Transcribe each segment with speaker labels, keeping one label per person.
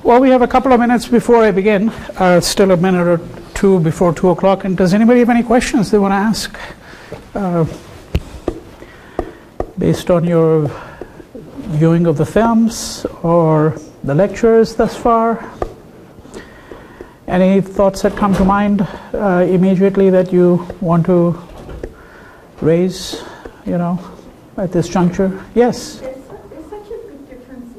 Speaker 1: Well, we have a couple of minutes before I begin. Still a minute or two before 2 o'clock. And does anybody have any questions they want to ask? Based on your viewing of the films or the lectures thus far? Any thoughts that come to mind immediately that you want to raise, at this juncture? Yes?
Speaker 2: There's such a big difference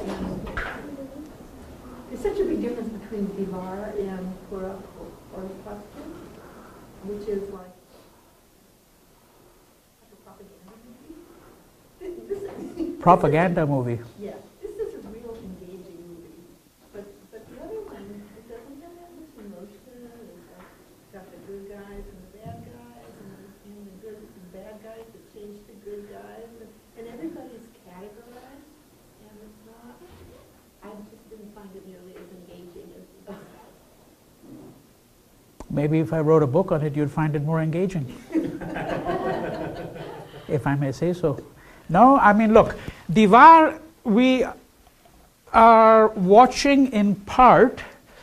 Speaker 2: between Deewaar and Pura or which is like a propaganda movie.
Speaker 1: Propaganda movie.
Speaker 2: Yeah, this is a real engaging movie. But the other one, it doesn't have that much emotion. It's got the good guys and the bad guys, and the good and bad guys that change to good guys, and everybody's categorized, and it's not. I just didn't find it nearly as engaging as the other.
Speaker 1: Maybe if I wrote a book on it, you'd find it more engaging. If I may say so. No, I mean, look, Deewaar, we are watching in part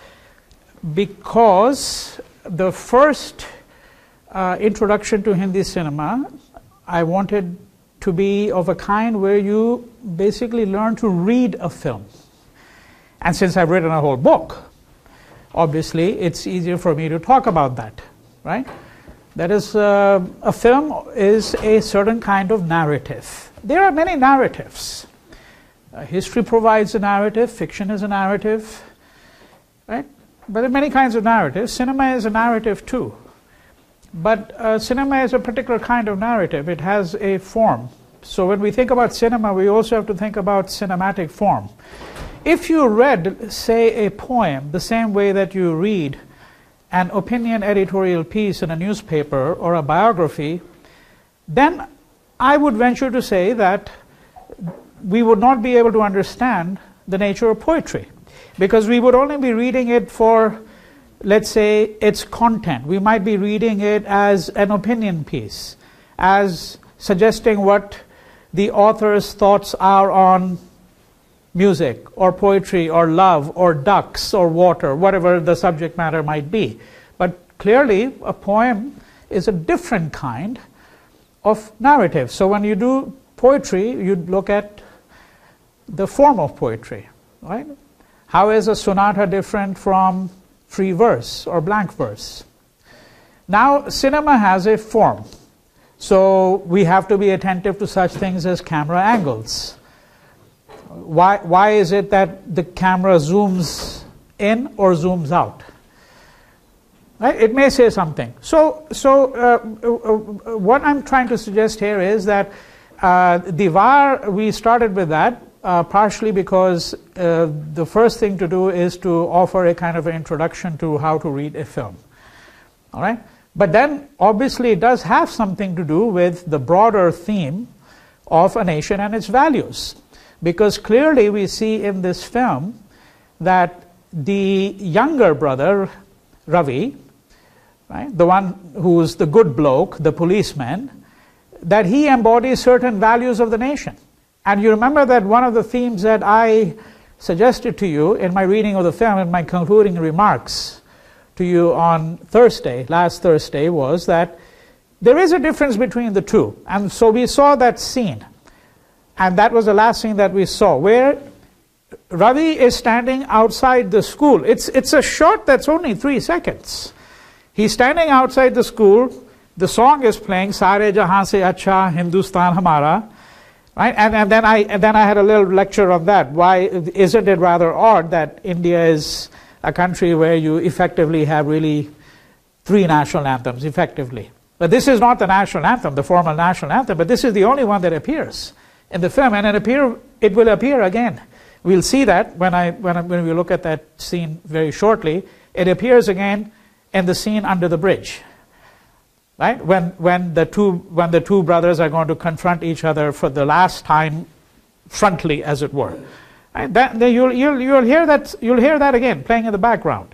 Speaker 1: because the first introduction to Hindi cinema, I wanted to be of a kind where you basically learn to read a film. And since I've written a whole book, obviously it's easier for me to talk about that, right? That is, a film is a certain kind of narrative. There are many narratives. History provides a narrative, fiction is a narrative, right? But there are many kinds of narratives. Cinema is a narrative too. But cinema is a particular kind of narrative. It has a form. So when we think about cinema, we also have to think about cinematic form. If you read, say, a poem the same way that you read an opinion editorial piece in a newspaper or a biography, then I would venture to say that we would not be able to understand the nature of poetry, because we would only be reading it for, let's say, its content. We might be reading it as an opinion piece, as suggesting what the author's thoughts are on music or poetry or love or ducks or water, whatever the subject matter might be. But clearly a poem is a different kind of narrative. So when you do poetry, you look at the form of poetry, right? How is a sonata different from free verse or blank verse? Now cinema has a form, so we have to be attentive to such things as camera angles. Why is it that the camera zooms in or zooms out? Right? It may say something. So what I'm trying to suggest here is that Deewaar, we started with that partially because the first thing to do is to offer a kind of an introduction to how to read a film. All right? But then obviously it does have something to do with the broader theme of a nation and its values. Because clearly we see in this film that the younger brother, Ravi, right, the one who's the good bloke, the policeman, that he embodies certain values of the nation. And you remember that one of the themes that I suggested to you in my reading of the film, in my concluding remarks to you on Thursday, last Thursday, was that there is a difference between the two. And so we saw that scene. And that was the last thing that we saw, where Ravi is standing outside the school. It's a shot that's only 3 seconds. He's standing outside the school. The song is playing, Saare Jahan Se Achcha, Hindustan Hamara. Right? And then I had a little lecture on that. Why isn't it rather odd that India is a country where you effectively have really 3 national anthems, effectively. But this is not the national anthem, the formal national anthem, but this is the only one that appears in the film, and it will appear again. We'll see that when we look at that scene very shortly. It appears again in the scene under the bridge, right? When the two brothers are going to confront each other for the last time, frontally, as it were. Right? You'll hear that again playing in the background.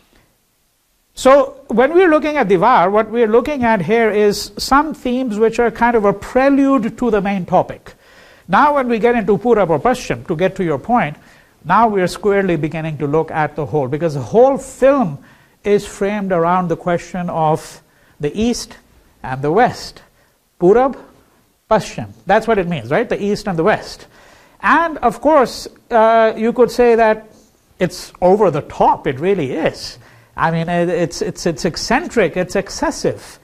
Speaker 1: So when we're looking at Deewaar, what we're looking at here is some themes which are kind of a prelude to the main topic. Now when we get into Pura or Paschim, to get to your point, Now we are squarely beginning to look at the whole, because the whole film is framed around the question of the East and the West. Purab, Paschim. That's what it means, right? The East and the West. And of course, you could say that it's over the top. It really is. I mean, it's eccentric, it's excessive.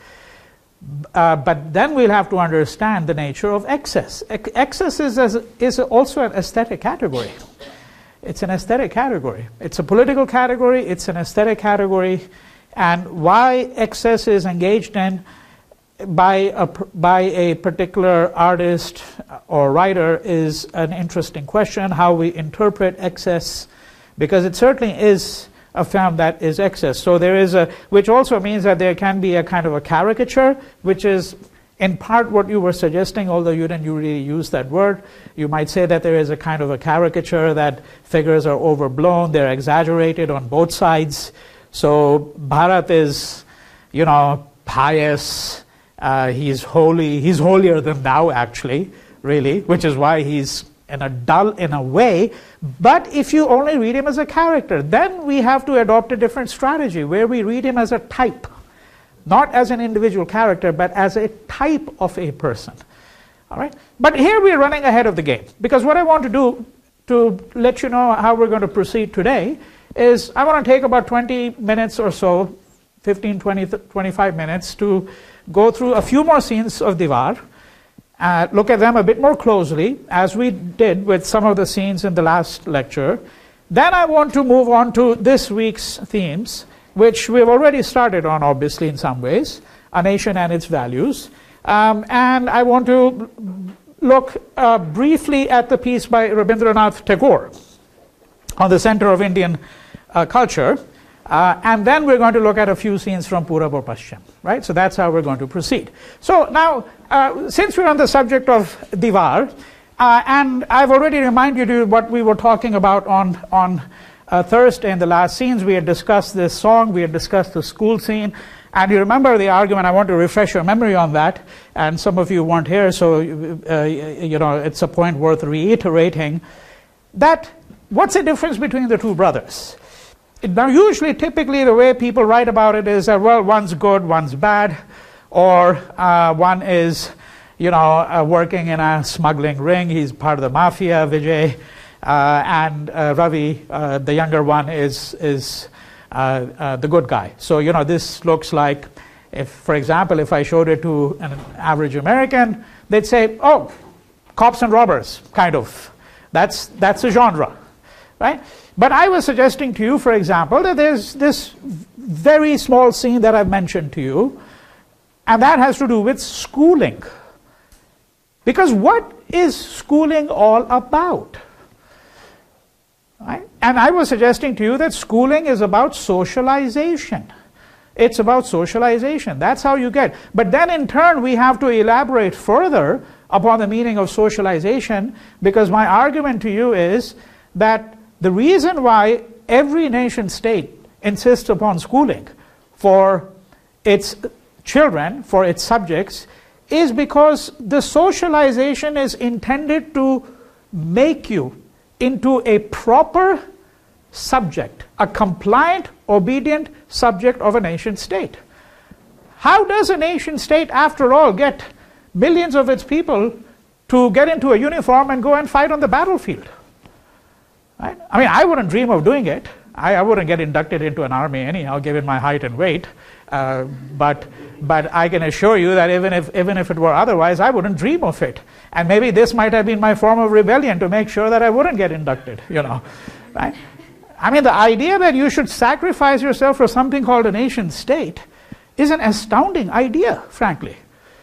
Speaker 1: But then we'll have to understand the nature of excess. Excess is also an aesthetic category. It's an aesthetic category. It's a political category, it's an aesthetic category. And why excess is engaged in by a particular artist or writer is an interesting question. How we interpret excess, because it certainly is a film that is excess. So there is which also means that there can be a kind of a caricature, which is in part what you were suggesting, although you didn't really use that word. You might say that there is a kind of a caricature, that figures are overblown, they're exaggerated on both sides. So Bharat is, pious, he's holy, he's holier than thou actually, really, which is why he's dull in a way. But if you only read him as a character, then we have to adopt a different strategy where we read him as a type, not as an individual character, but as a type of a person. All right? But here we're running ahead of the game, because what I want to do to let you know how we're going to proceed today is I want to take about 20 minutes or so, 15, 20, 25 minutes to go through a few more scenes of Deewaar, look at them a bit more closely, as we did with some of the scenes in the last lecture. Then I want to move on to this week's themes, which we've already started on, obviously, in some ways, a nation and its values. And I want to look briefly at the piece by Rabindranath Tagore on the center of Indian culture. And then we're going to look at a few scenes from Purab or Paschim, right? So that's how we're going to proceed. So now, since we're on the subject of Deewaar, and I've already reminded you what we were talking about on Thursday in the last scenes. We had discussed this song, we had discussed the school scene, and you remember the argument. I want to refresh your memory on that, and some of you weren't here, so it's a point worth reiterating, that what's the difference between the two brothers? Now, usually, typically, the way people write about it is that, well, one's good, one's bad, or one is, working in a smuggling ring. He's part of the mafia, Vijay, and Ravi, the younger one, is the good guy. So, this looks like, for example, if I showed it to an average American, they'd say, oh, cops and robbers, kind of. That's a genre, right? But I was suggesting to you, for example, that there's this very small scene that I've mentioned to you, and that has to do with schooling. Because what is schooling all about? Right? And I was suggesting to you that schooling is about socialization. It's about socialization. That's how you get. But then in turn, we have to elaborate further upon the meaning of socialization, because my argument to you is that the reason why every nation state insists upon schooling for its children, for its subjects, is because the socialization is intended to make you into a proper subject, a compliant, obedient subject of a nation state. How does a nation state, after all, get millions of its people to get into a uniform and go and fight on the battlefield? Right? I mean, I wouldn't dream of doing it. I wouldn't get inducted into an army anyhow, given my height and weight. But I can assure you that even if it were otherwise, I wouldn't dream of it. And maybe this might have been my form of rebellion to make sure that I wouldn't get inducted. Right? I mean, the idea that you should sacrifice yourself for something called a nation state is an astounding idea, frankly.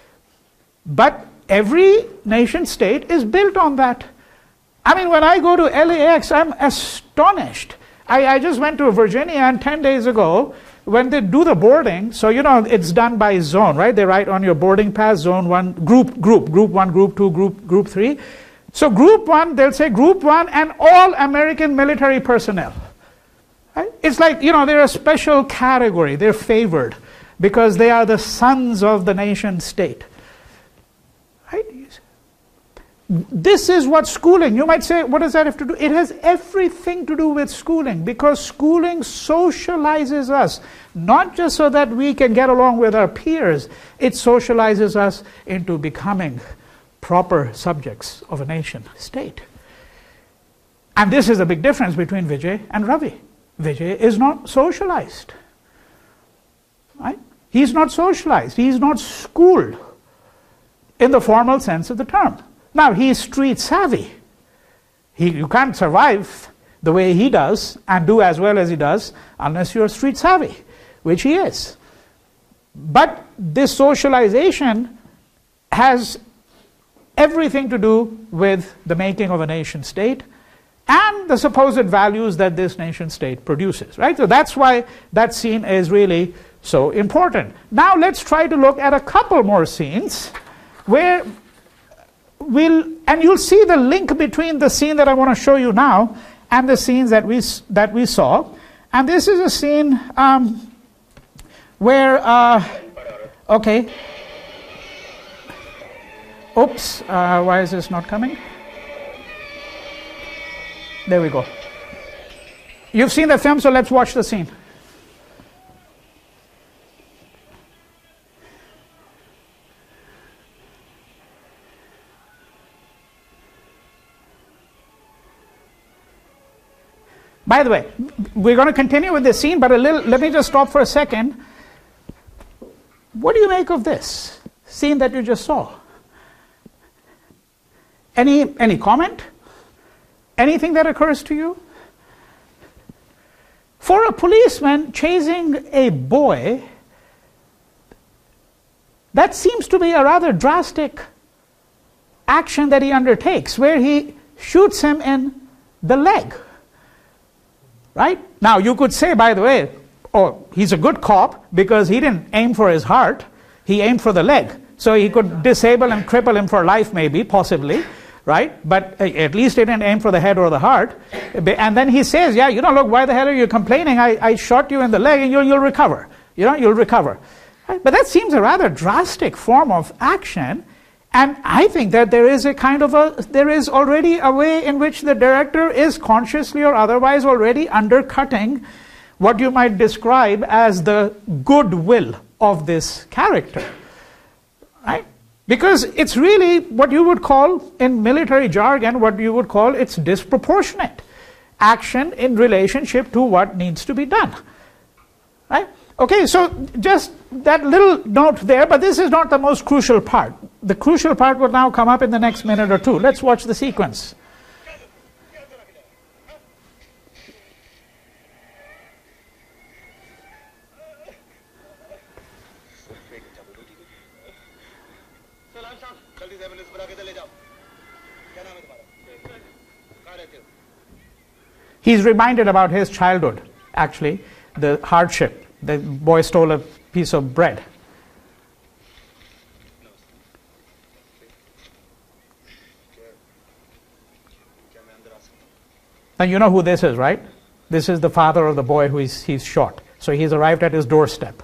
Speaker 1: But every nation state is built on that. I mean, when I go to LAX, I'm astonished. I just went to Virginia, and 10 days ago, when they do the boarding, so it's done by zone, right? They write on your boarding pass, zone 1, group 1, group 2, group 3. So group 1, they'll say group 1 and all American military personnel. Right? It's like, they're a special category. They're favored because they are the sons of the nation state. Right? this is what schooling, you might say, what does that have to do? It has everything to do with schooling, because schooling socializes us, not just so that we can get along with our peers, it socializes us into becoming proper subjects of a nation state. And this is the big difference between Vijay and Ravi. Vijay is not socialized. Right? He's not socialized. He's not schooled in the formal sense of the term. Now, he's street savvy. You can't survive the way he does and do as well as he does unless you're street savvy, which he is. But this socialization has everything to do with the making of a nation state and the supposed values that this nation state produces, right? So that's why that scene is really so important. Now let's try to look at a couple more scenes where and you'll see the link between the scene that I want to show you now and the scenes that we saw. And this is a scene where, okay. Oops, why is this not coming? There we go. You've seen the film, so let's watch the scene. By the way, we're going to continue with this scene, but let me just stop for a second. What do you make of this scene that you just saw? Any comment? Anything that occurs to you? For a policeman chasing a boy, that seems to be a rather drastic action that he undertakes, where he shoots him in the leg. Right? Now, you could say, by the way, oh, he's a good cop because he didn't aim for his heart, he aimed for the leg. So he could disable and cripple him for life, maybe, possibly. Right? But at least he didn't aim for the head or the heart. And then he says, yeah, look, why the hell are you complaining? I shot you in the leg and you'll recover. You'll recover. Right? But that seems a rather drastic form of action. And I think that there is already a way in which the director is consciously or otherwise already undercutting what you might describe as the goodwill of this character. Right? Because it's really what you would call, in military jargon, it's disproportionate action in relationship to what needs to be done. Right? Okay, so just that little note there, but this is not the most crucial part. The crucial part will now come up in the next minute or two. Let's watch the sequence. He's reminded about his childhood, actually, the hardship. The boy stole a piece of bread. Now you know who this is, right? This is the father of the boy who he's shot. So he's arrived at his doorstep.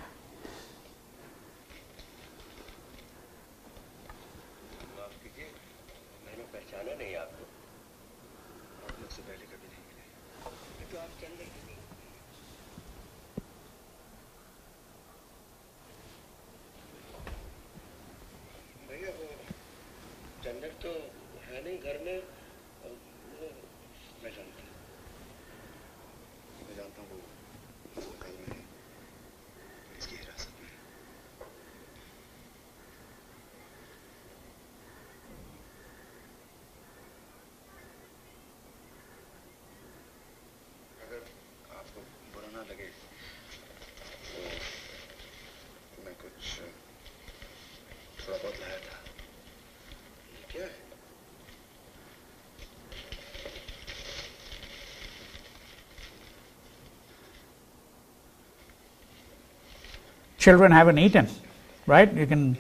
Speaker 1: Children haven't eaten, right? You can.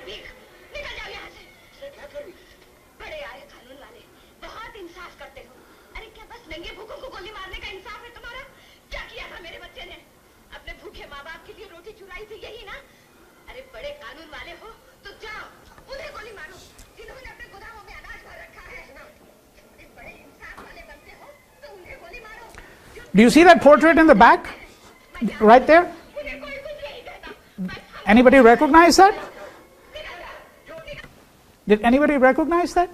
Speaker 3: भीख, निकल जाओ यहाँ से। क्या करूँ? बड़े आए कानून वाले, बहुत इंसाफ करते हो। अरे क्या बस नंगे भूखों को गोली मारने का इंसाफ है तुम्हारा? क्या किया था मेरे बच्चे ने? अपने भूखे माँ बाप के लिए रोटी चुराई थी, यही ना? अरे बड़े कानून वाले हो तो जाओ उन्हें गोली मारो जिन्होंने अपने गोदामों में अनाज भर रखा है। बड़े इंसाफ वाले बनते हो तो उन्हें गोली मारो।
Speaker 1: Do you see that portrait in the back? Right there? Anybody recognize that? Did anybody recognize that?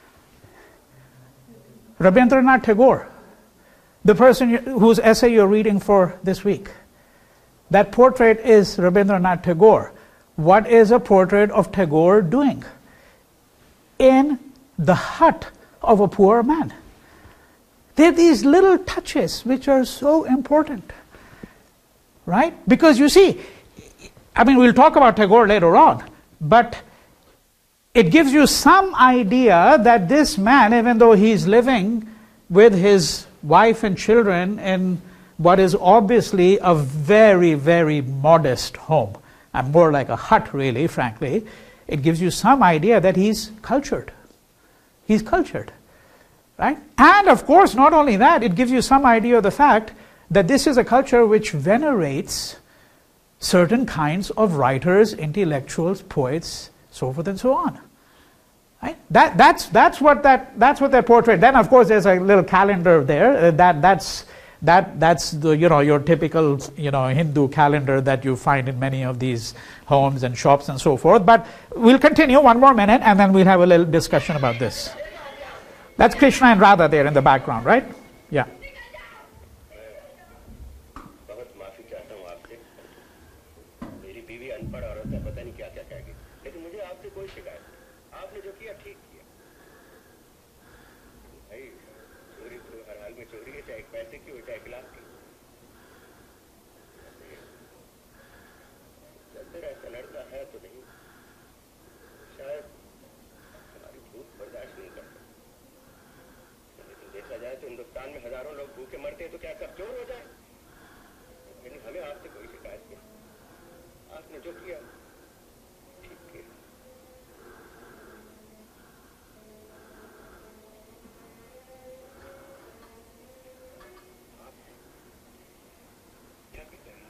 Speaker 1: Rabindranath Tagore, the person whose essay you're reading for this week. That portrait is Rabindranath Tagore. What is a portrait of Tagore doing? In the hut of a poor man. There are these little touches which are so important, right? Because you see, I mean, we'll talk about Tagore later on, but it gives you some idea that this man, even though he's living with his wife and children in what is obviously a very, very modest home, and more like a hut really, frankly, it gives you some idea that he's cultured. He's cultured, right? And of course, not only that, it gives you some idea of the fact that this is a culture which venerates certain kinds of writers, intellectuals, poets, so forth and so on. Right? That's what that portrait. Then of course there's a little calendar there. That's the your typical Hindu calendar that you find in many of these homes and shops and so forth. But we'll continue one more minute and then we'll have a little discussion about this. That's Krishna and Radha there in the background, right? Yeah.
Speaker 4: Hindustan में हजारों लोग भूखे मरते हैं तो क्या सब चोर हो जाए? यानी हमें आपसे कोई शिकायत नहीं। आपने जो किया ठीक किया। क्या कहते हैं?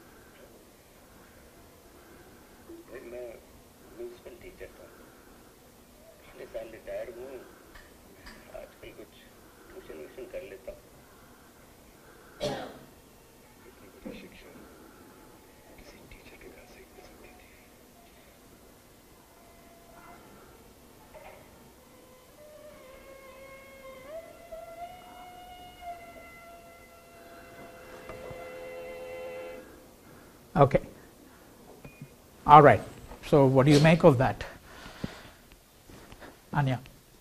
Speaker 4: मैं म्यूनिसिपल टीचर था। पिछले साल रिटायर हूँ। आजकल कुछ ट्यूशन कर लेता हूँ। इतनी बड़ी शिक्षा किसी टीचर के घर से मिल सकती थी।
Speaker 1: Okay. All right. So what do you make of that? Anya.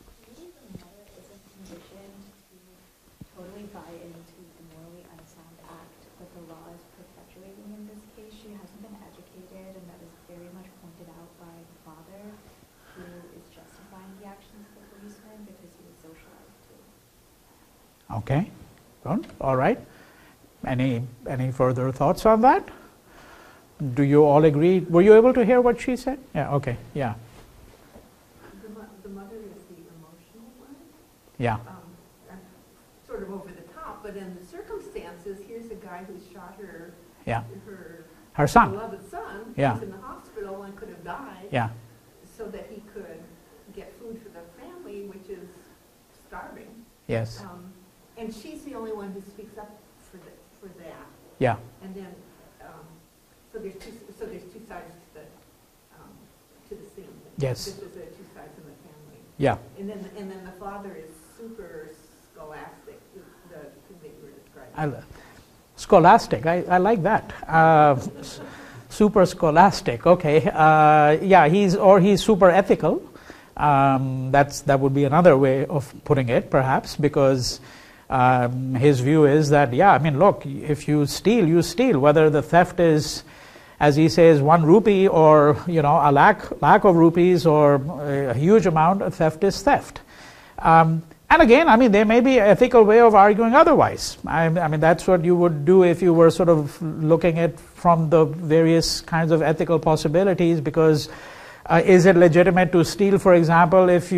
Speaker 1: Okay, good. All right. Any further thoughts on that? Do you all agree? Were you able to hear what she said? Yeah. Okay. Yeah.
Speaker 2: The mother is the emotional one.
Speaker 1: Yeah.
Speaker 2: Sort of over the top, but in the circumstances, here's a guy who shot her.
Speaker 1: Yeah.
Speaker 2: Her
Speaker 1: son.
Speaker 2: Beloved son.
Speaker 1: Yeah.
Speaker 2: Who's in the hospital and could have died.
Speaker 1: Yeah.
Speaker 2: So that he could get food for the family, which is starving.
Speaker 1: Yes.
Speaker 2: And she's the only one who speaks up for that.
Speaker 1: Yeah.
Speaker 2: And then, so there's two sides to the scene.
Speaker 1: Yes.
Speaker 2: This is the two sides of the family.
Speaker 1: Yeah.
Speaker 2: And then the father is super scholastic, the thing that you were describing.
Speaker 1: Scholastic. I like that. Super scholastic. Okay. Yeah. He's super ethical. That would be another way of putting it, perhaps, because his view is that, yeah, I mean, look, if you steal, you steal, whether the theft is, as he says, 1 rupee or, a lakh of rupees or a huge amount of theft is theft. And again, I mean, there may be an ethical way of arguing otherwise. I mean, that's what you would do if you were sort of looking at from the various kinds of ethical possibilities, because Is it legitimate to steal, for example, if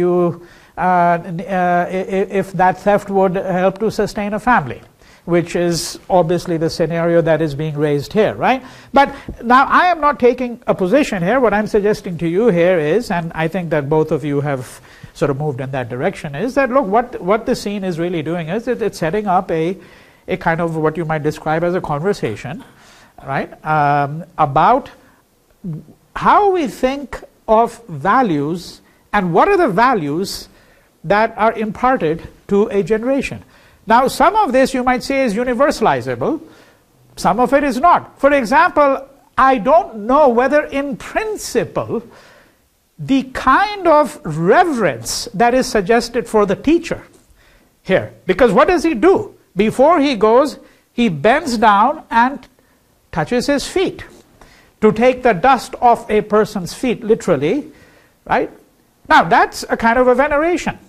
Speaker 1: that theft would help to sustain a family? Which is obviously the scenario that is being raised here, right? But now I am not taking a position here. What I'm suggesting to you here is, and I think that both of you have sort of moved in that direction, is that look, what the scene is really doing is it's setting up a kind of what you might describe as a conversation, right? About how we think of values and what are the values that are imparted to a generation. Now, some of this you might say is universalizable, some of it is not. For example, I don't know whether in principle the kind of reverence that is suggested for the teacher here, because what does he do? Before he goes, he bends down and touches his feet to take the dust off a person's feet, literally, right? Now, that's a kind of a veneration.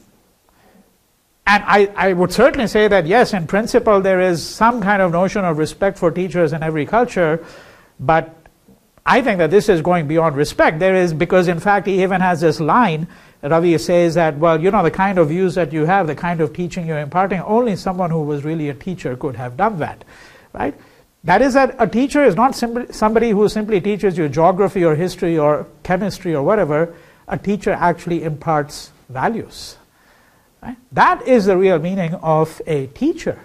Speaker 1: And I would certainly say that, yes, in principle, there is some kind of notion of respect for teachers in every culture, but I think that this is going beyond respect. There is, because in fact, he even has this line, Ravi says that, well, you know, the kind of views that you have, the kind of teaching you're imparting, only someone who was really a teacher could have done that, right? That is that a teacher is not somebody who simply teaches you geography or history or chemistry or whatever. A teacher actually imparts values. Right? That is the real meaning of a teacher.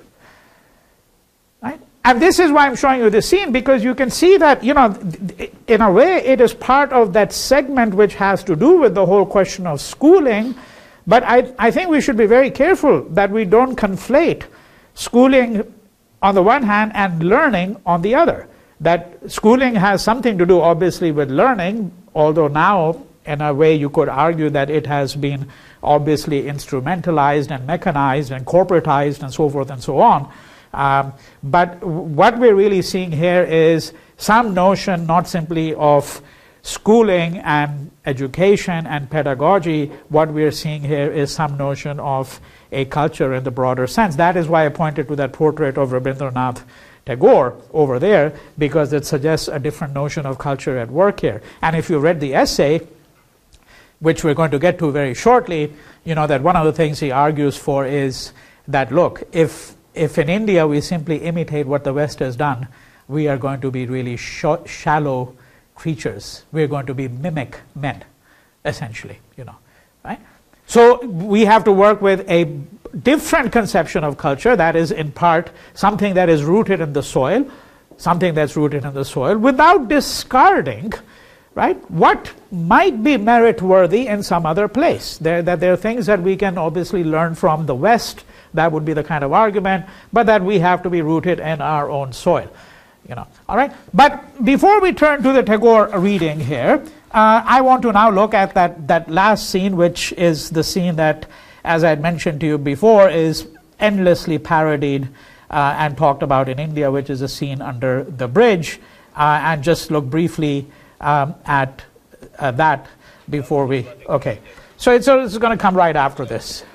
Speaker 1: Right? And this is why I'm showing you this scene, because you can see that, you know, in a way it is part of that segment which has to do with the whole question of schooling. But I think we should be very careful that we don't conflate schooling on the one hand and learning on the other. That schooling has something to do obviously with learning, although now in a way you could argue that it has been obviously instrumentalized and mechanized and corporatized and so forth and so on. But what we're really seeing here is some notion not simply of schooling and education and pedagogy. What we're seeing here is some notion of a culture in the broader sense. That is why I pointed to that portrait of Rabindranath Tagore over there, because it suggests a different notion of culture at work here. And if you read the essay, which we're going to get to very shortly, you know that one of the things he argues for is that, look, if in India we simply imitate what the West has done, we are going to be really shallow creatures. We're going to be mimic men, essentially, you know, right? So we have to work with a different conception of culture that is in part something that is rooted in the soil, something that's rooted in the soil, without discarding, right, what might be merit-worthy in some other place. There are things that we can obviously learn from the West, that would be the kind of argument, but that we have to be rooted in our own soil. You know, all right. But before we turn to the Tagore reading here, I want to now look at that last scene, which is the scene that, as I had mentioned to you before, is endlessly parodied and talked about in India, which is a scene under the bridge, and just look briefly at that before we. Okay, so it's going to come right after this.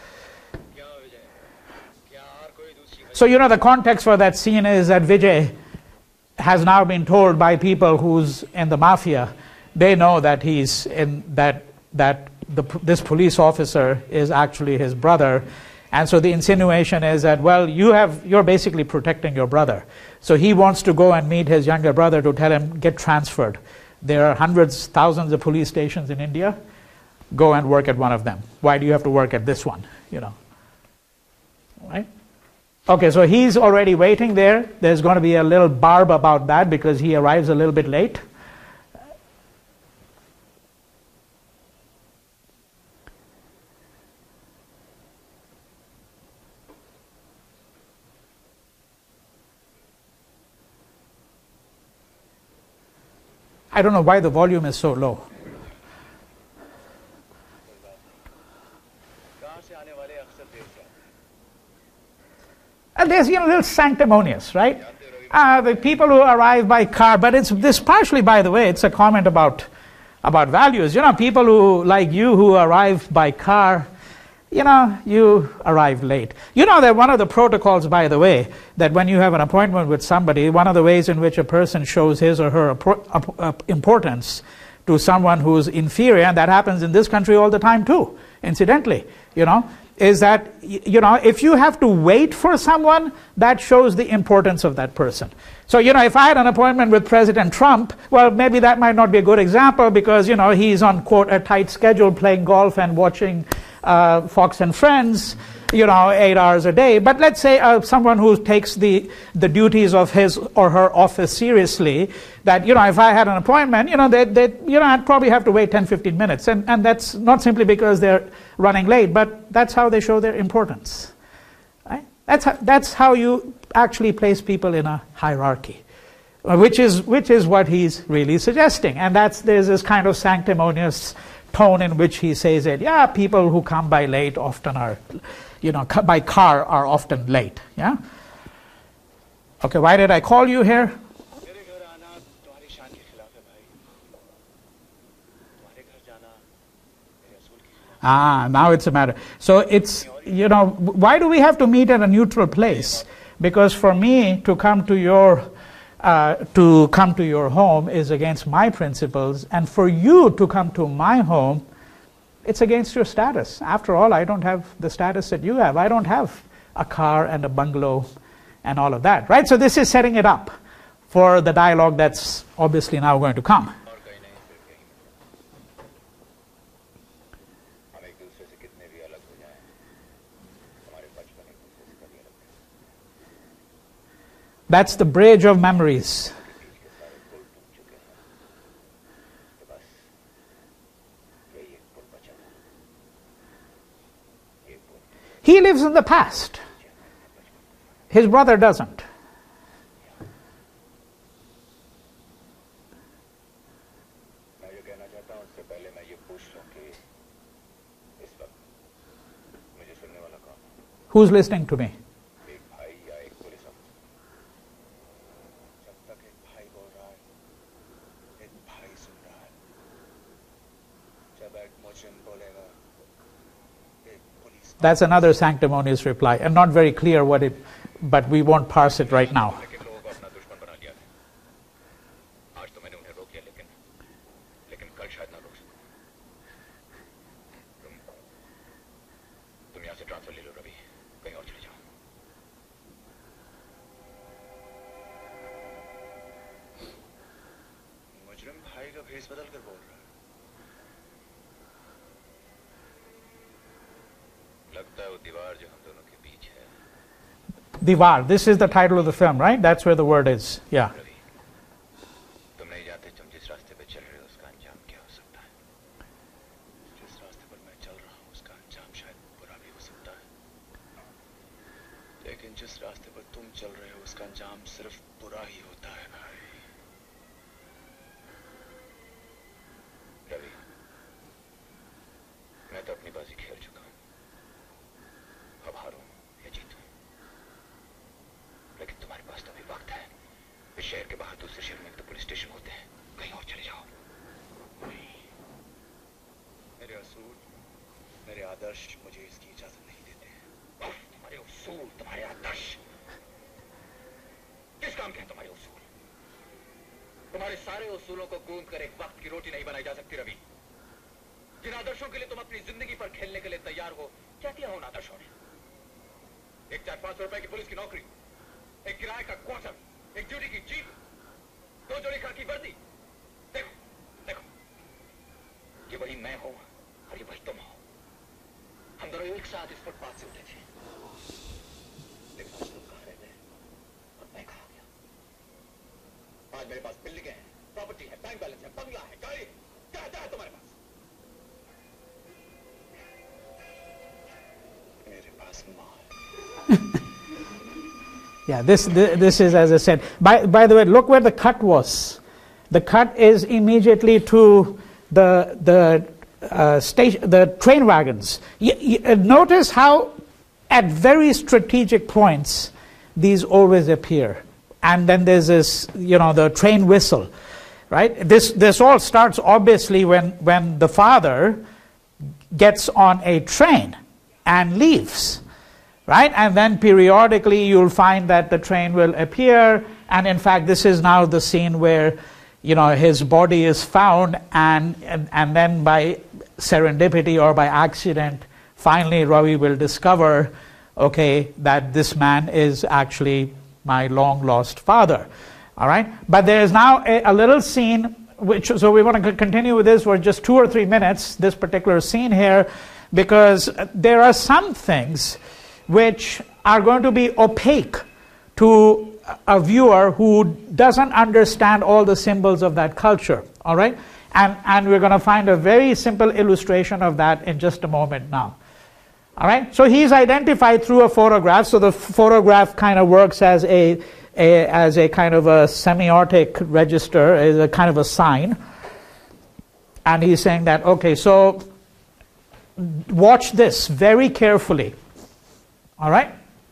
Speaker 1: So you know the context for that scene is that Vijay has now been told by people who's in the mafia, they know that he's in this police officer is actually his brother, and so the insinuation is that, well, you're basically protecting your brother. So he wants to go and meet his younger brother to tell him, get transferred. There are hundreds, thousands of police stations in India. Go and work at one of them. Why do you have to work at this one? You know, right? Okay, so he's already waiting there. There's going to be a little barb about that because he arrives a little bit late. I don't know why the volume is so low. And there's, you know, a little sanctimonious, right? The people who arrive by car, but it's this partially, by the way, it's a comment about values. You know, people who, like you, who arrive by car, you know, you arrive late. You know that one of the protocols, by the way, that when you have an appointment with somebody, one of the ways in which a person shows his or her importance to someone who's inferior, and that happens in this country all the time too, incidentally, is that, if you have to wait for someone, that shows the importance of that person. So, if I had an appointment with President Trump, well, maybe that might not be a good example because, he's on, quote, a tight schedule playing golf and watching Fox and Friends, 8 hours a day. But let's say someone who takes the duties of his or her office seriously, that, if I had an appointment, I'd probably have to wait 10, 15 minutes. And that's not simply because they're running late, but that's how they show their importance. Right? That's how you actually place people in a hierarchy, which is what he's really suggesting. And there's this kind of sanctimonious tone in which he says that, yeah, people who come by late often are, by car are often late. Yeah. Okay, why did I call you here? Now it's a matter. So it's, why do we have to meet at a neutral place? Because for me to come to your home is against my principles, and for you to come to my home, it's against your status. After all, I don't have the status that you have. I don't have a car and a bungalow and all of that, right? So this is setting it up for the dialogue that's obviously now going to come. That's the bridge of memories. He lives in the past. His brother doesn't. Who's listening to me? That's another sanctimonious reply, and not very clear but we won't parse it right now. Deewaar, this is the title of the film, right? That's where the word is. Yeah.
Speaker 4: तुम्हारे सारे उसूलों को गूंथ कर एक वक्त की रोटी नहीं बनाई जा सकती रवि। जिन आदर्शों के लिए तुम अपनी जिंदगी पर खेलने के लिए तैयार हो, क्या किया उन आदर्शों ने? एक 400-500 रुपए की पुलिस की नौकरी, एक किराए का क्वार्टर, एक ड्यूटी की जीप, 2 जोड़ी खाकी वर्दी। देखो देखो, ये वही मैं हूं और ये वही तुम हो। हम दोनों एक साथ इस फुटपाथ से उठे थे, लेकिन तुम कहां रहते और मैं कहां गया? आज मेरे पास बिल्डिंग है, प्रॉपर्टी है, बैंक बैलेंस है, बंगला है, गाड़ी, क्या है तुम्हारे पास? मेरे पास माल।
Speaker 1: Yeah, this is, as I said. By the way, look where the cut was. The cut is immediately to the train wagons. Notice how, at very strategic points, these always appear. And then there's this, the train whistle, right? This all starts obviously when the father gets on a train and leaves. Right? And then periodically you'll find that the train will appear, and in fact this is now the scene where, his body is found, and then by serendipity or by accident, finally Ravi will discover, okay, that this man is actually my long lost father. All right, but there is now a little scene so we want to continue with this for just 2 or 3 minutes, this particular scene here, because there are some things which are going to be opaque to a viewer who doesn't understand all the symbols of that culture. All right, and we're going to find a very simple illustration of that in just a moment now. All right, so he's identified through a photograph. So the photograph kind of works as a kind of a semiotic register, as a kind of a sign. And he's saying that, okay, so watch this very carefully. All right?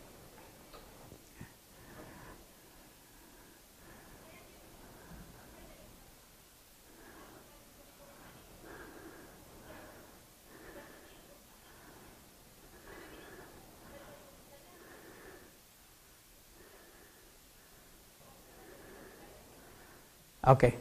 Speaker 1: Okay.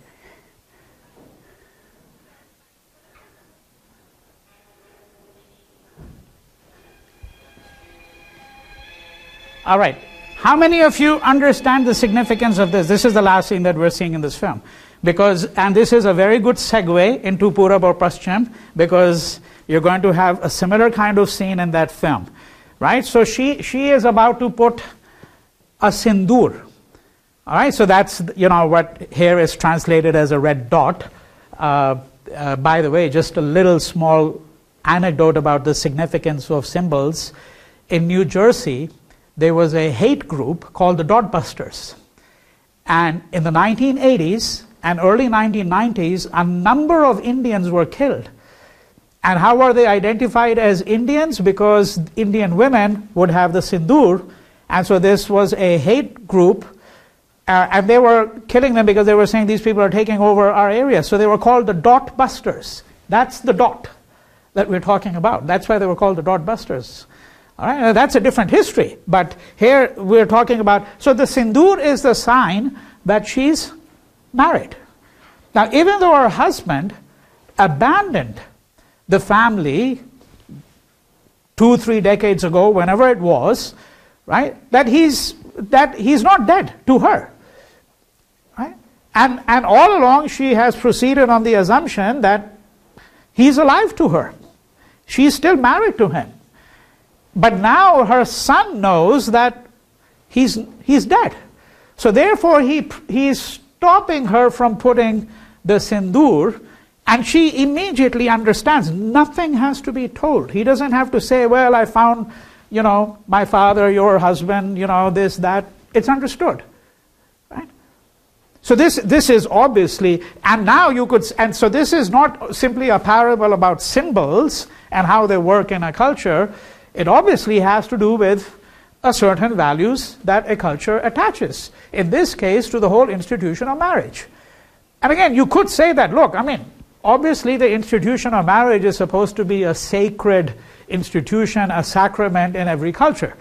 Speaker 1: All right. How many of you understand the significance of this? This is the last scene that we're seeing in this film. And this is a very good segue into Purab or Paschim, because you're going to have a similar kind of scene in that film. Right? So she is about to put a sindoor. All right, so that's what here is translated as a red dot. By the way, just a little small anecdote about the significance of symbols. In New Jersey, there was a hate group called the Dot Busters. And in the 1980s and early 1990s, a number of Indians were killed. And how were they identified as Indians? Because Indian women would have the sindoor. And so this was a hate group. And they were killing them because they were saying these people are taking over our area. So they were called the Dot Busters. That's the dot that we're talking about. That's why they were called the Dot Busters. All right, now that's a different history. But here we're talking about, so the sindoor is the sign that she's married. Now, even though her husband abandoned the family 2-3 decades ago, whenever it was, right, that he's not dead to her. Right? And all along she has proceeded on the assumption that he's alive to her. She's still married to him. But now her son knows that he's dead. So therefore he's stopping her from putting the sindoor, and she immediately understands nothing has to be told. He doesn't have to say, well, I found, my father, your husband, this, that. It's understood. Right? So this is obviously, and now you could, and so this is not simply a parable about symbols and how they work in a culture. It obviously has to do with a certain values that a culture attaches. In this case, to the whole institution of marriage. And again, you could say that, look, obviously the institution of marriage is supposed to be a sacred institution, a sacrament in every culture.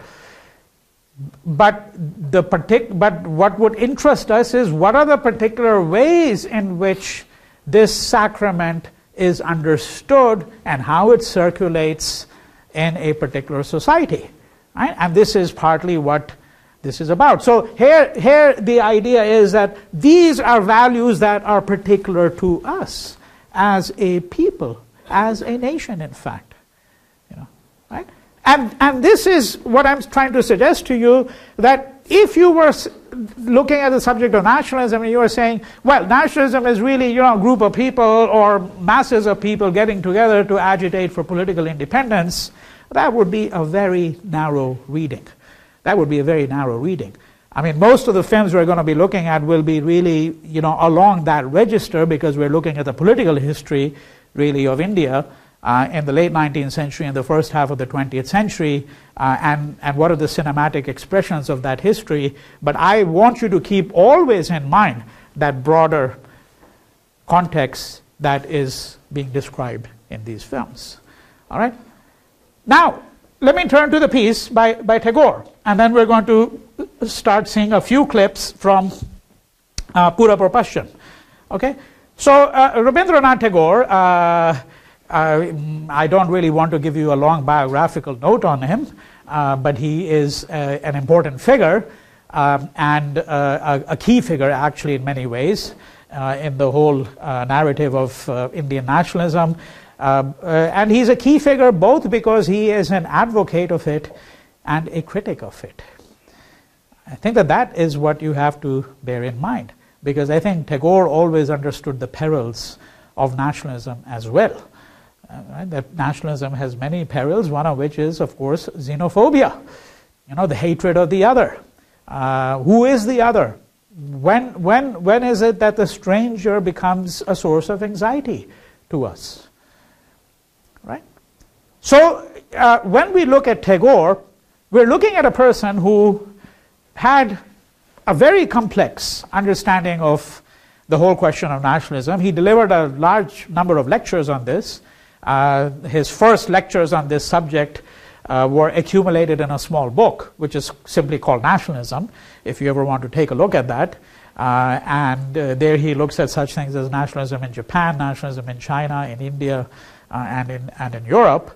Speaker 1: But what would interest us is what are the particular ways in which this sacrament is understood and how it circulates in a particular society. Right? And this is partly what this is about. So here the idea is that these are values that are particular to us as a people, as a nation, in fact. Right? And this is what I'm trying to suggest to you, that if you were looking at the subject of nationalism and you were saying, well, nationalism is really a group of people or masses of people getting together to agitate for political independence, that would be a very narrow reading. That would be a very narrow reading. Most of the films we're going to be looking at will be really, along that register, because we're looking at the political history, really, of India in the late 19th century and the first half of the 20th century, and what are the cinematic expressions of that history. But I want you to keep always in mind that broader context that is being described in these films. All right? Now, let me turn to the piece by Tagore, and then we're going to start seeing a few clips from Purab or Paschim. Okay, so Rabindranath Tagore, I don't really want to give you a long biographical note on him, but he is an important figure and a key figure actually in many ways in the whole narrative of Indian nationalism. And he's a key figure both because he is an advocate of it and a critic of it. I think that that is what you have to bear in mind, because I think Tagore always understood the perils of nationalism as well. Right? That nationalism has many perils, one of which is, of course, xenophobia, the hatred of the other. Who is the other? When is it that the stranger becomes a source of anxiety to us? Right? So when we look at Tagore, we're looking at a person who had a very complex understanding of the whole question of nationalism. He delivered a large number of lectures on this. His first lectures on this subject were accumulated in a small book, which is simply called Nationalism, if you ever want to take a look at that. And there he looks at such things as nationalism in Japan, nationalism in China, in India, and in Europe.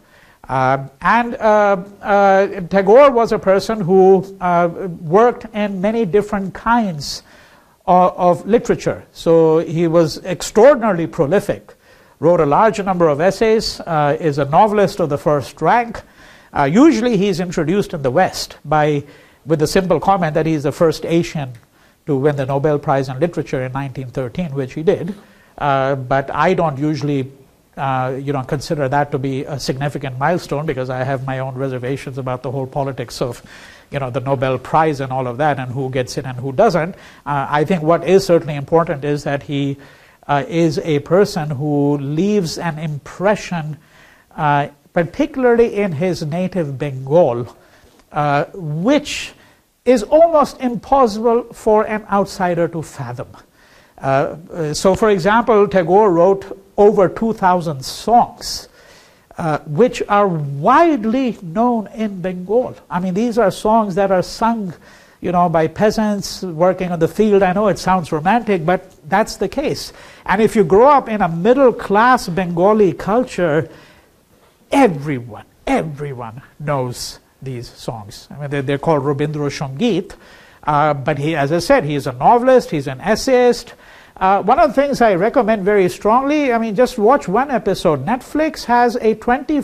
Speaker 1: Tagore was a person who worked in many different kinds of literature. So he was extraordinarily prolific, wrote a large number of essays, is a novelist of the first rank. Usually he's introduced in the West with the simple comment that he's the first Asian to win the Nobel Prize in Literature in 1913, which he did. But I don't usually consider that to be a significant milestone, because I have my own reservations about the whole politics of the Nobel Prize and all of that, and who gets it and who doesn't. I think what is certainly important is that he is a person who leaves an impression, particularly in his native Bengal, which is almost impossible for an outsider to fathom. So for example, Tagore wrote over 2,000 songs, which are widely known in Bengal. I mean, these are songs that are sung by peasants working on the field. I know it sounds romantic, but that's the case. And if you grow up in a middle-class Bengali culture, everyone knows these songs. I mean, they're called Rabindra Sangeet, but he, as I said, he is a novelist, he's an essayist. One of the things I recommend very strongly, just watch one episode. Netflix has a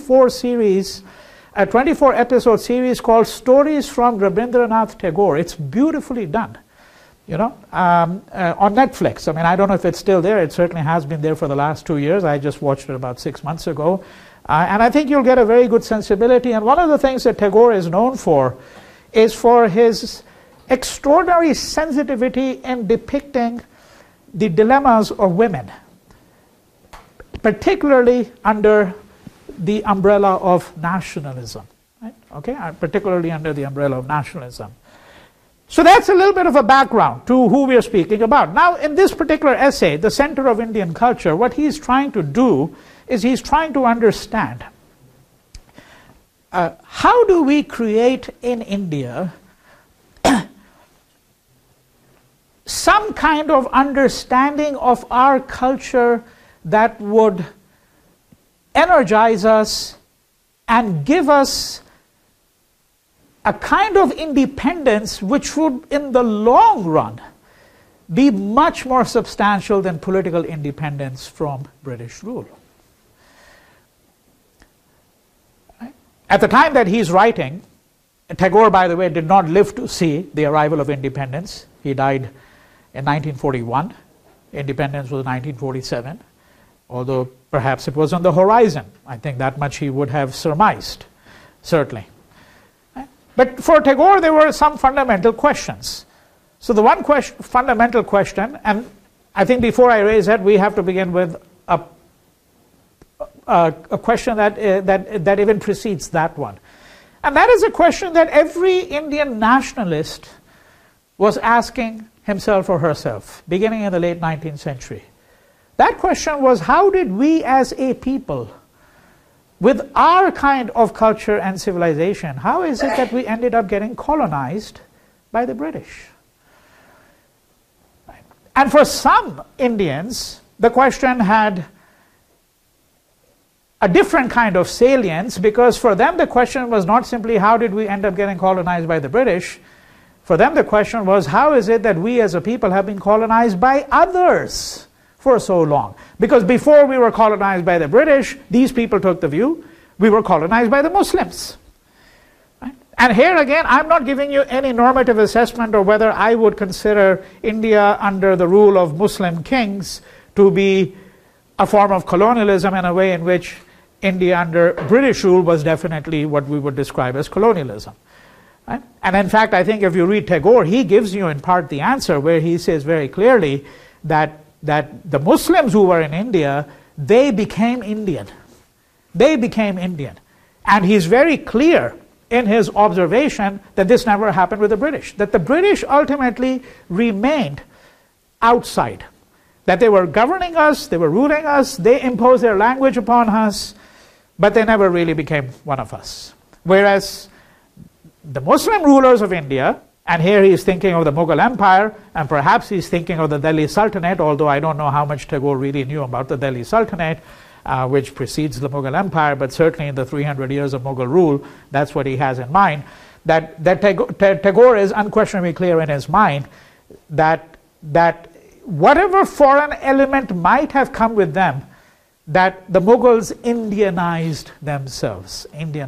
Speaker 1: 24-episode series called Stories from Rabindranath Tagore. It's beautifully done, on Netflix. I don't know if it's still there. It certainly has been there for the last 2 years. I just watched it about 6 months ago. And I think you'll get a very good sensibility. And one of the things that Tagore is known for is for his extraordinary sensitivity in depicting the dilemmas of women, particularly under the umbrella of nationalism. Right? Okay, particularly under the umbrella of nationalism. So that's a little bit of a background to who we are speaking about. Now, in this particular essay, The Center of Indian Culture, what he's trying to do is he's trying to understand how do we create in India some kind of understanding of our culture that would energize us and give us a kind of independence which would, in the long run, be much more substantial than political independence from British rule. Right? At the time that he's writing, Tagore, by the way, did not live to see the arrival of independence. He died in 1941. Independence was 1947, although perhaps it was on the horizon. I think that much he would have surmised, certainly. But for Tagore, there were some fundamental questions. So the one fundamental question, and I think before I raise that, we have to begin with a question that even precedes that one. And that is a question that every Indian nationalist was asking himself or herself, beginning in the late 19th century. That question was, how did we as a people, with our kind of culture and civilization, how is it that we ended up getting colonized by the British? And for some Indians, the question had a different kind of salience, because for them the question was not simply how did we end up getting colonized by the British. For them the question was, how is it that we as a people have been colonized by others for so long? Because before we were colonized by the British, these people took the view we were colonized by the Muslims. Right? And here again, I'm not giving you any normative assessment of whether I would consider India under the rule of Muslim kings to be a form of colonialism in a way in which India under British rule was definitely what we would describe as colonialism. Right? And in fact, I think if you read Tagore, he gives you in part the answer, where he says very clearly that the Muslims who were in India, they became Indian. They became Indian. And he's very clear in his observation that this never happened with the British, that the British ultimately remained outside, that they were governing us, they were ruling us, they imposed their language upon us, but they never really became one of us. Whereas the Muslim rulers of India, and here he's thinking of the Mughal Empire, and perhaps he's thinking of the Delhi Sultanate, although I don't know how much Tagore really knew about the Delhi Sultanate, which precedes the Mughal Empire, but certainly in the 300 years of Mughal rule, that's what he has in mind. That Tagore is unquestionably clear in his mind that whatever foreign element might have come with them, that the Mughals Indianized themselves,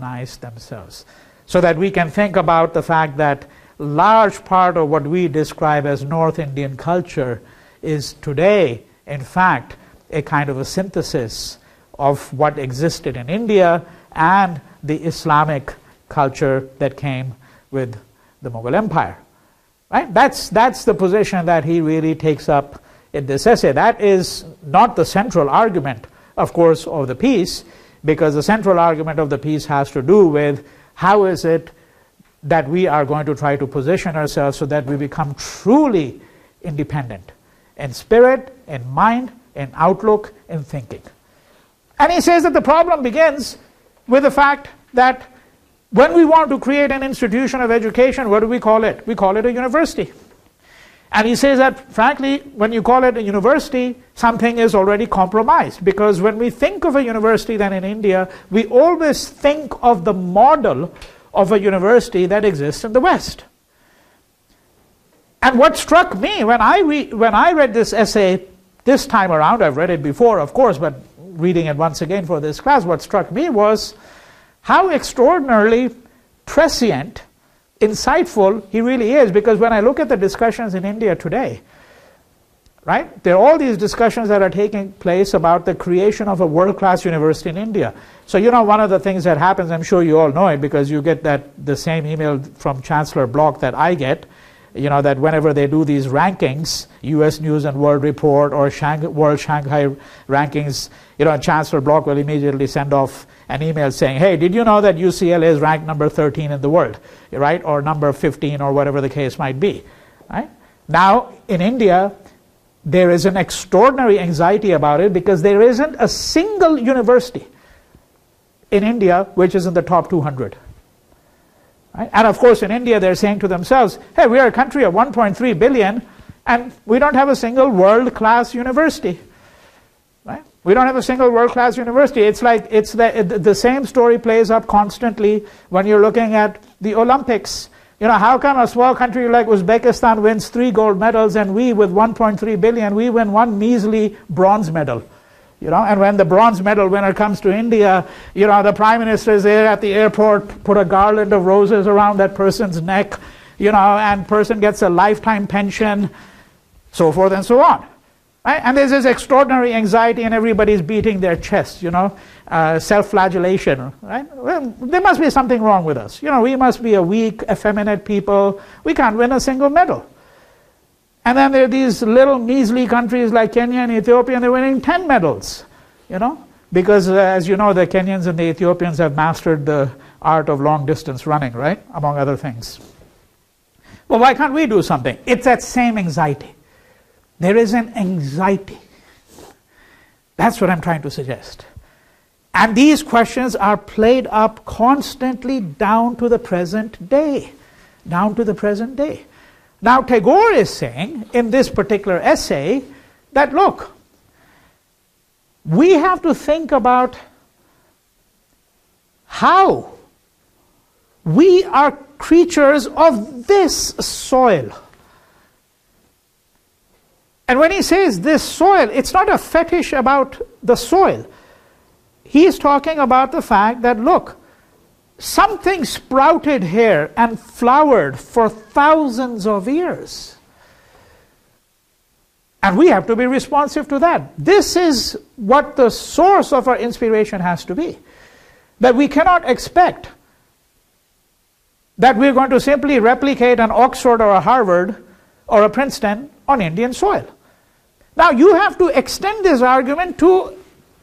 Speaker 1: so that we can think about the fact that large part of what we describe as North Indian culture is today, in fact, a kind of a synthesis of what existed in India and the Islamic culture that came with the Mughal Empire. Right? That's the position that he really takes up in this essay. That is not the central argument, of course, of the piece, because the central argument of the piece has to do with how is it that we are going to try to position ourselves so that we become truly independent in spirit, in mind, in outlook, in thinking. And he says that the problem begins with the fact that when we want to create an institution of education, what do we call it? We call it a university. And he says that, frankly, when you call it a university, something is already compromised. Because when we think of a university then in India, we always think of the model of a university that exists in the West. And what struck me when I read this essay this time around, I've read it before, of course, but reading it once again for this class, what struck me was how extraordinarily prescient, insightful he really is. Because when I look at the discussions in India today, right, there are all these discussions that are taking place about the creation of a world-class university in India. So you know, one of the things that happens, I'm sure you all know it because you get the same email from Chancellor Block that I get, you know, that whenever they do these rankings, US News and World Report or World Shanghai rankings, you know, Chancellor Block will immediately send off an email saying, hey, did you know that UCLA is ranked number 13 in the world, right, or number 15 or whatever the case might be, right? Now, in India, there is an extraordinary anxiety about it because there isn't a single university in India which is in the top 200. Right? And of course in India they're saying to themselves, hey, we are a country of 1.3 billion and we don't have a single world-class university. Right? We don't have a single world-class university. It's like the same story plays up constantly when you're looking at the Olympics. You know, how come a small country like Uzbekistan wins 3 gold medals and we with 1.3 billion, we win 1 measly bronze medal? You know, and when the bronze medal winner comes to India, you know, the Prime Minister is there at the airport, put a garland of roses around that person's neck, you know, and person gets a lifetime pension, so forth and so on. Right? And there's this extraordinary anxiety and everybody's beating their chest, you know, self-flagellation, right? Well, there must be something wrong with us. You know, we must be a weak, effeminate people. We can't win a single medal. And then there are these little measly countries like Kenya and Ethiopia, and they're winning 10 medals, you know, because as you know, the Kenyans and the Ethiopians have mastered the art of long-distance running, right, among other things. Well, why can't we do something? It's that same anxiety. There is an anxiety. That's what I'm trying to suggest. And these questions are played up constantly down to the present day. Down to the present day. Now Tagore is saying in this particular essay that, look, we have to think about how we are creatures of this soil. And when he says this soil, it's not a fetish about the soil. He is talking about the fact that, look, something sprouted here and flowered for thousands of years. And we have to be responsive to that. This is what the source of our inspiration has to be. That we cannot expect that we're going to simply replicate an Oxford or a Harvard or a Princeton on Indian soil. Now you have to extend this argument to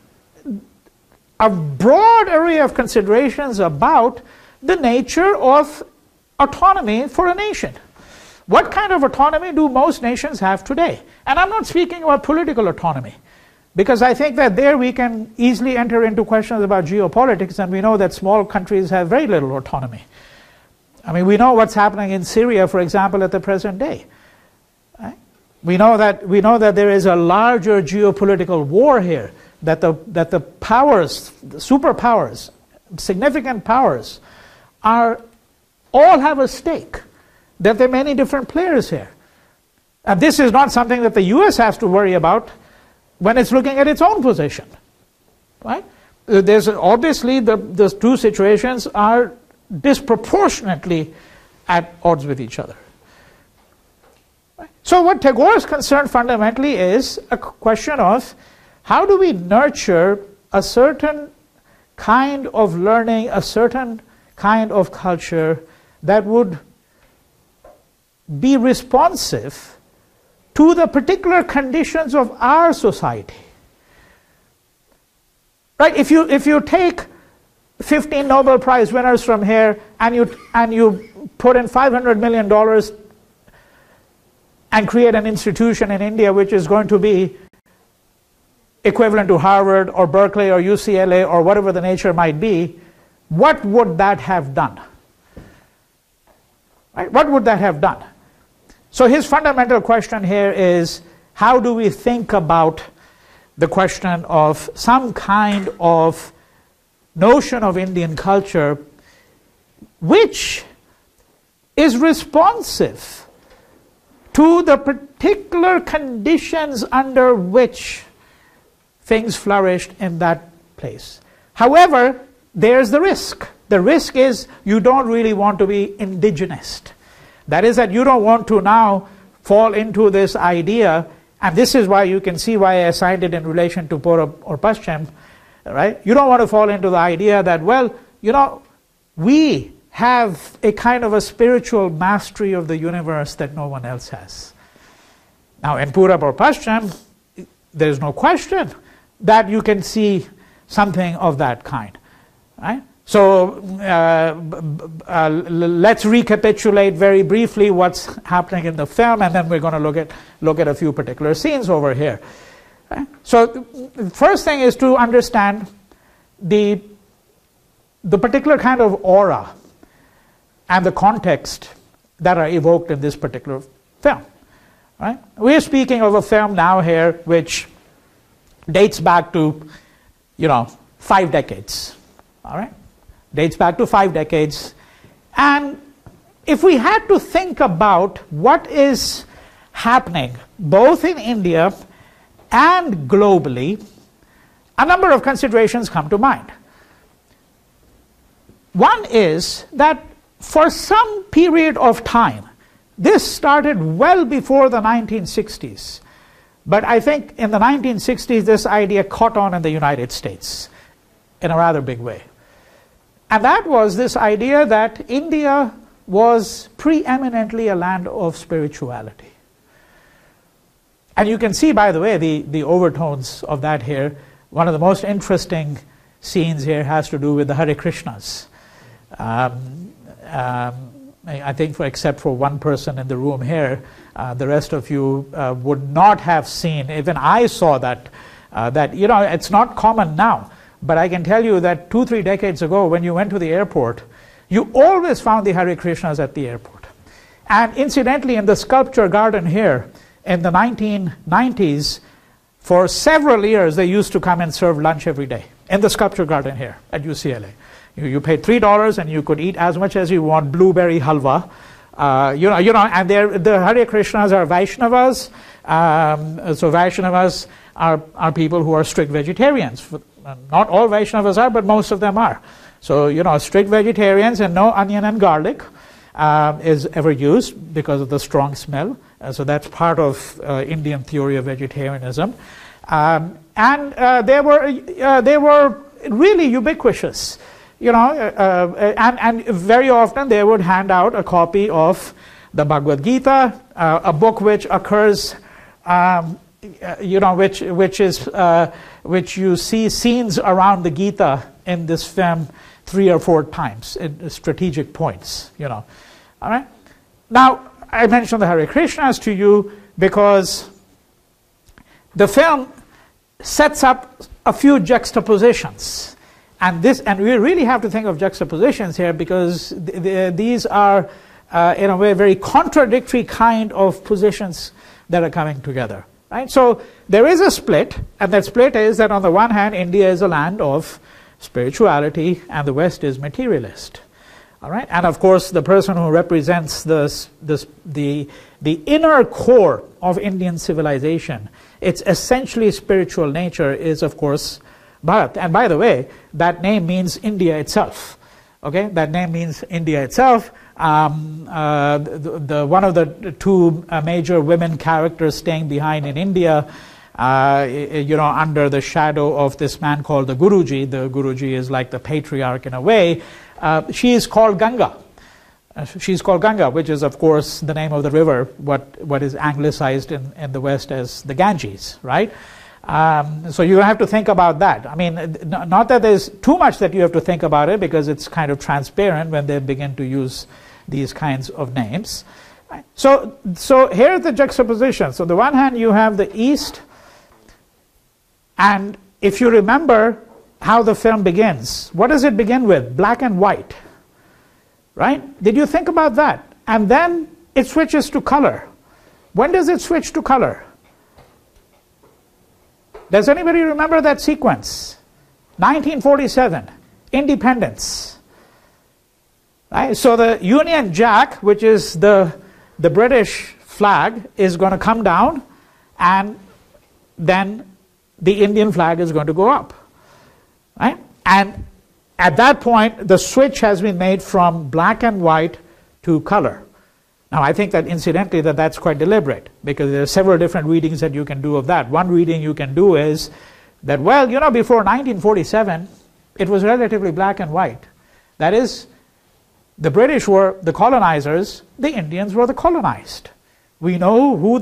Speaker 1: a broad array of considerations about the nature of autonomy for a nation. What kind of autonomy do most nations have today? And I'm not speaking about political autonomy, because I think that there we can easily enter into questions about geopolitics, and we know that small countries have very little autonomy. I mean, we know what's happening in Syria, for example, at the present day. Right? We know that there is a larger geopolitical war here, that the powers, the superpowers, significant powers, all have a stake, that there are many different players here. And this is not something that the US has to worry about when it's looking at its own position. Right? There's obviously the two situations are disproportionately at odds with each other. Right? So what Tagore is concerned fundamentally is a question of how do we nurture a certain kind of learning, a certain kind of culture that would be responsive to the particular conditions of our society. Right? If you take 15 Nobel Prize winners from here and you put in $500 million and create an institution in India which is going to be equivalent to Harvard or Berkeley or UCLA or whatever the nature might be, what would that have done? Right? What would that have done? So his fundamental question here is, how do we think about the question of some kind of notion of Indian culture which is responsive to the particular conditions under which things flourished in that place. However, there's the risk. The risk is you don't really want to be indigenist. That is that you don't want to now fall into this idea, and this is why you can see why I assigned it in relation to Purab or Paschim, right? You don't want to fall into the idea that, well, you know, we have a kind of a spiritual mastery of the universe that no one else has. Now in Purab or Paschim, there's no question that you can see something of that kind, right? So let's recapitulate very briefly what's happening in the film, and then we're going to look at a few particular scenes over here. Right? So the first thing is to understand the particular kind of aura and the context that are evoked in this particular film. Right? We're speaking of a film now here which dates back to, 5 decades. All right? Dates back to 5 decades. And if we had to think about what is happening both in India and globally, a number of considerations come to mind. One is that for some period of time, this started well before the 1960s, but I think in the 1960s this idea caught on in the United States in a rather big way. And that was this idea that India was preeminently a land of spirituality. And you can see, by the way, the overtones of that here. One of the most interesting scenes here has to do with the Hare Krishnas. I think except for one person in the room here, the rest of you would not have seen, even I saw that, it's not common now. But I can tell you that 2-3 decades ago, when you went to the airport, you always found the Hare Krishnas at the airport. And incidentally, in the sculpture garden here, in the 1990s, for several years, they used to come and serve lunch every day in the sculpture garden here at UCLA. You paid $3 and you could eat as much as you want blueberry halwa. And the Hare Krishnas are Vaishnavas. So Vaishnavas are people who are strict vegetarians. Not all Vaishnavas are, but most of them are. So, strict vegetarians, and no onion and garlic is ever used because of the strong smell. So that's part of Indian theory of vegetarianism. And they were really ubiquitous. And very often they would hand out a copy of the Bhagavad Gita, a book which occurs, which you see scenes around the Gita in this film 3 or 4 times in strategic points. All right. Now I mentioned the Hare Krishnas to you because the film sets up a few juxtapositions. And we really have to think of juxtapositions here because these are, in a way, very contradictory kind of positions that are coming together. Right? So there is a split, and that split is that on the one hand, India is a land of spirituality, and the West is materialist. All right, and of course, the person who represents the inner core of Indian civilization, its essentially spiritual nature, is of course Bharat. And by the way, that name means India itself. Okay, that name means India itself. One of the 2 major women characters staying behind in India, under the shadow of this man called the Guruji. The Guruji is like the patriarch in a way. She is called Ganga. She's called Ganga, which is of course the name of the river, what is anglicized in the West as the Ganges, right? So you have to think about that. I mean, not that there's too much that you have to think about it, because it's kind of transparent when they begin to use these kinds of names. Right? So here's the juxtaposition. So on the one hand, you have the East, and if you remember how the film begins, what does it begin with? Black and white. Right? Did you think about that? And then it switches to color. When does it switch to color? Does anybody remember that sequence? 1947, independence. Right? So the Union Jack, which is the British flag, is going to come down, and then the Indian flag is going to go up. Right? And at that point, the switch has been made from black and white to color. Now, I think that incidentally that's quite deliberate, because there are several different readings that you can do of that. One reading you can do is that, well, before 1947, it was relatively black and white. That is, the British were the colonizers, the Indians were the colonized. We know who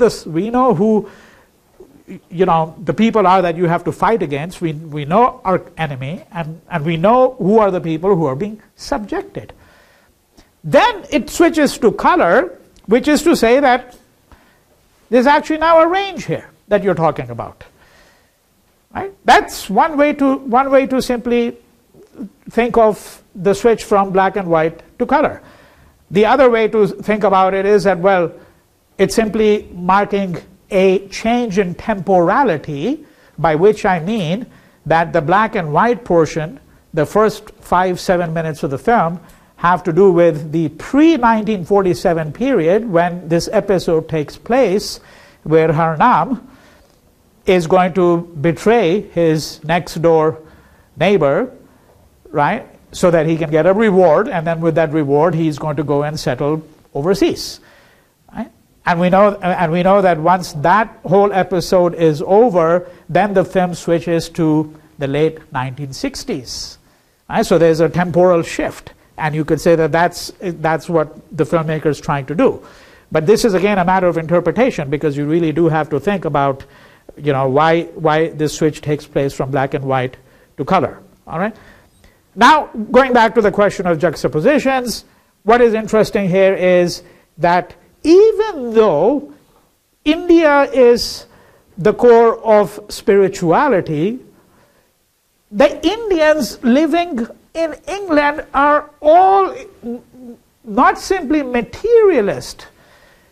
Speaker 1: the people are that you have to fight against. We know our enemy, and we know who are the people who are being subjected. Then it switches to color, which is to say that there's actually now a range here that you're talking about. Right? That's one way to simply think of the switch from black and white to color. The other way to think about it is that, well, it's simply marking a change in temporality, by which I mean that the black and white portion, the first 5-7 minutes of the film, have to do with the pre-1947 period when this episode takes place, where Harnam is going to betray his next door neighbor, right, so that he can get a reward, and then with that reward he's going to go and settle overseas. Right? And we know that once that whole episode is over, then the film switches to the late 1960s. Right? So there's a temporal shift. And you could say that that's what the filmmaker is trying to do. But this is again a matter of interpretation, because you really do have to think about, why this switch takes place from black and white to color. All right. Now, going back to the question of juxtapositions, what is interesting here is that even though India is the core of spirituality, the Indians living in England are all not simply materialist,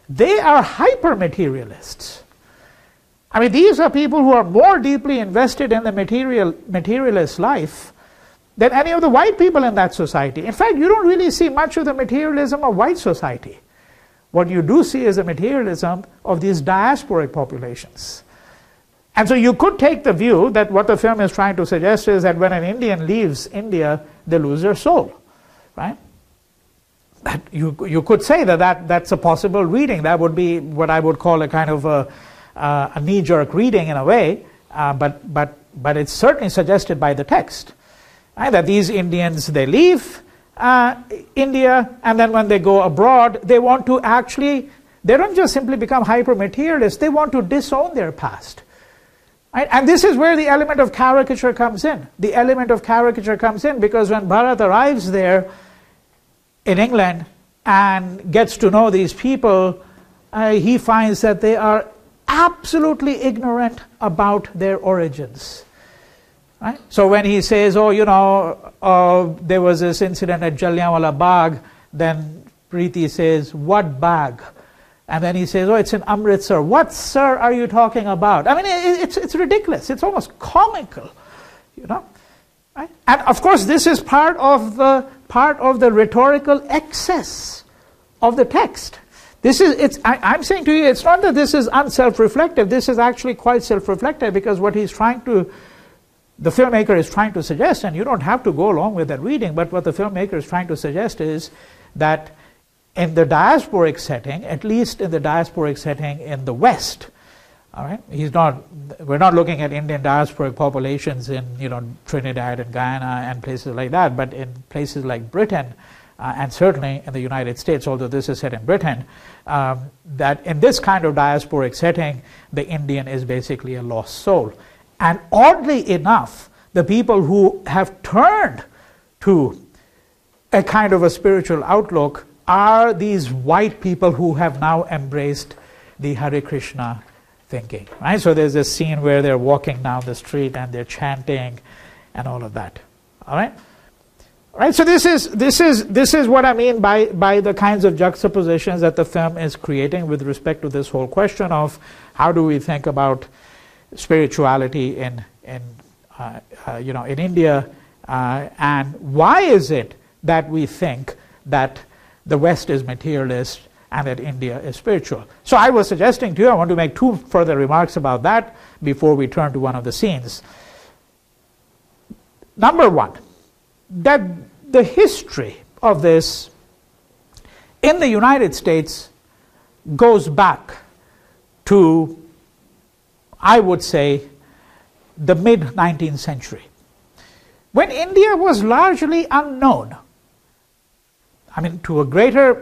Speaker 1: they are hyper-materialists. I mean, these are people who are more deeply invested in the materialist life than any of the white people in that society. In fact, you don't really see much of the materialism of white society. What you do see is the materialism of these diasporic populations. And so you could take the view that what the film is trying to suggest is that when an Indian leaves India, they lose their soul, right? That you could say that's a possible reading. That would be what I would call a kind of a knee-jerk reading in a way, but it's certainly suggested by the text, right? That these Indians, they leave India, and then when they go abroad, they want to actually, they don't just simply become hyper-materialists, they want to disown their past. Right? And this is where the element of caricature comes in. The element of caricature comes in because when Bharat arrives there in England and gets to know these people, he finds that they are absolutely ignorant about their origins. Right? So when he says, oh, you know, there was this incident at Jallianwala Bagh, then Preeti says, what Bagh? And then he says, oh, it's in Amritsar. What, sir, are you talking about? I mean, it's ridiculous. It's almost comical, you know. Right? And of course, this is part of the rhetorical excess of the text. I'm saying to you, it's not that this is unself-reflective. This is actually quite self-reflective because what he's trying to, the filmmaker is trying to suggest, and you don't have to go along with that reading, but what the filmmaker is trying to suggest is that in the diasporic setting, at least in the diasporic setting in the West, all right, we're not looking at Indian diasporic populations in, you know, Trinidad and Guyana and places like that, but in places like Britain, and certainly in the United States, although this is set in Britain, that in this kind of diasporic setting, the Indian is basically a lost soul. And oddly enough, the people who have turned to a kind of a spiritual outlook are these white people who have now embraced the Hare Krishna thinking. Right? So there's this scene where they're walking down the street and they're chanting and all of that. All right? Right, so this is what I mean by the kinds of juxtapositions that the film is creating with respect to this whole question of how do we think about spirituality in India, and why is it that we think that the West is materialist and that India is spiritual. So I was suggesting to you, I want to make two further remarks about that before we turn to one of the scenes. Number one, that the history of this in the United States goes back to, I would say, the mid-19th century, when India was largely unknown. I mean, to a greater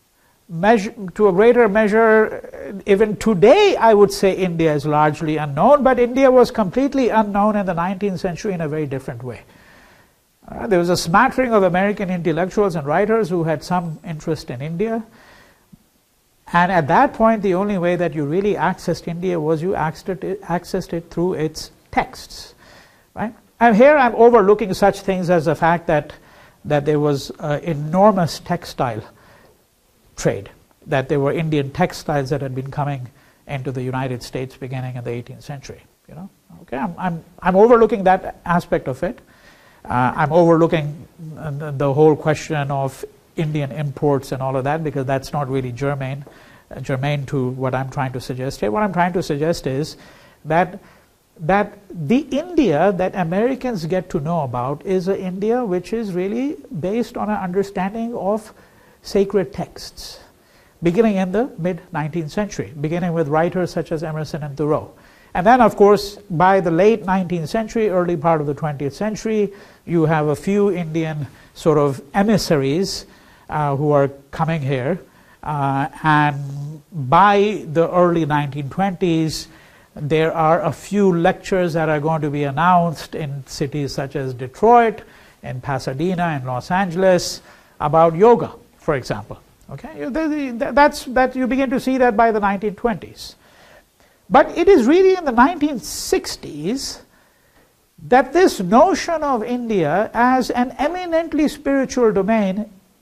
Speaker 1: measure, even today, I would say India is largely unknown, but India was completely unknown in the 19th century in a very different way. There was a smattering of American intellectuals and writers who had some interest in India. And at that point, the only way that you really accessed India was you accessed it through its texts. Right? And here I'm overlooking such things as the fact that there was enormous textile trade, that there were Indian textiles that had been coming into the United States beginning in the 18th century. You know? Okay? I'm overlooking that aspect of it. I'm overlooking the whole question of Indian imports and all of that because that's not really germane to what I'm trying to suggest here. What I'm trying to suggest is that the India that Americans get to know about is an India which is really based on an understanding of sacred texts, beginning in the mid-19th century, beginning with writers such as Emerson and Thoreau. And then, of course, by the late 19th century, early part of the 20th century, you have a few Indian sort of emissaries who are coming here. And by the early 1920s, there are a few lectures that are going to be announced in cities such as Detroit, in Pasadena, and Los Angeles about yoga, for example. Okay, you begin to see that by the 1920s. But it is really in the 1960s that this notion of India as an eminently spiritual domain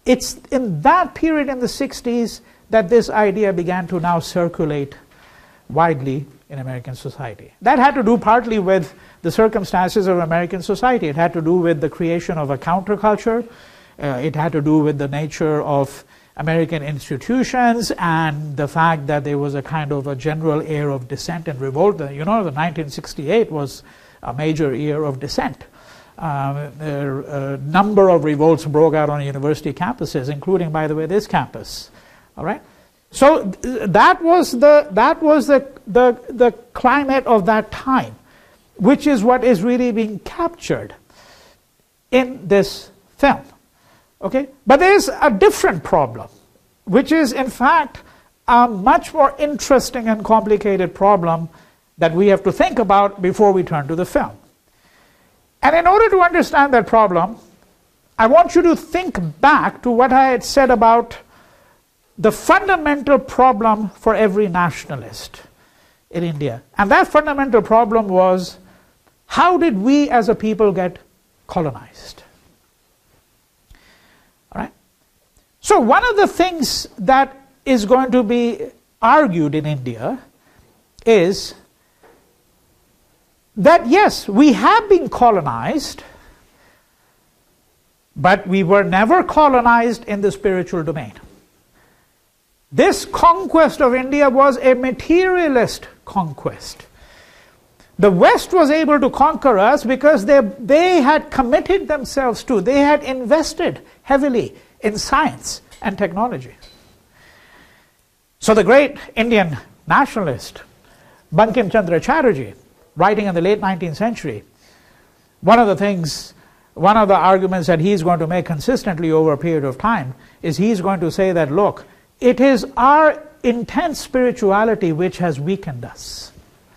Speaker 1: it's in that period in the 60s that this idea began to now circulate widely in American society. That had to do partly with the circumstances of American society. It had to do with the creation of a counterculture. It had to do with the nature of American institutions and the fact that there was a kind of a general air of dissent and revolt. You know, the 1968 was a major year of dissent. A number of revolts broke out on university campuses, including, by the way, this campus. All right. So that was the climate of that time, which is what is really being captured in this film. Okay? But there is a different problem, which is in fact a much more interesting and complicated problem that we have to think about before we turn to the film. And in order to understand that problem, I want you to think back to what I had said about the fundamental problem for every nationalist in India. And that fundamental problem was, how did we as a people get colonized? All right? So one of the things that is going to be argued in India is that yes, we have been colonized, but we were never colonized in the spiritual domain. This conquest of India was a materialist conquest. The West was able to conquer us because they had committed themselves to, they had invested heavily in science and technology. So the great Indian nationalist, Bankim Chandra Chatterjee, writing in the late 19th century, one of the arguments that he's going to make consistently over a period of time is he's going to say that, look, it is our intense spirituality which has weakened us.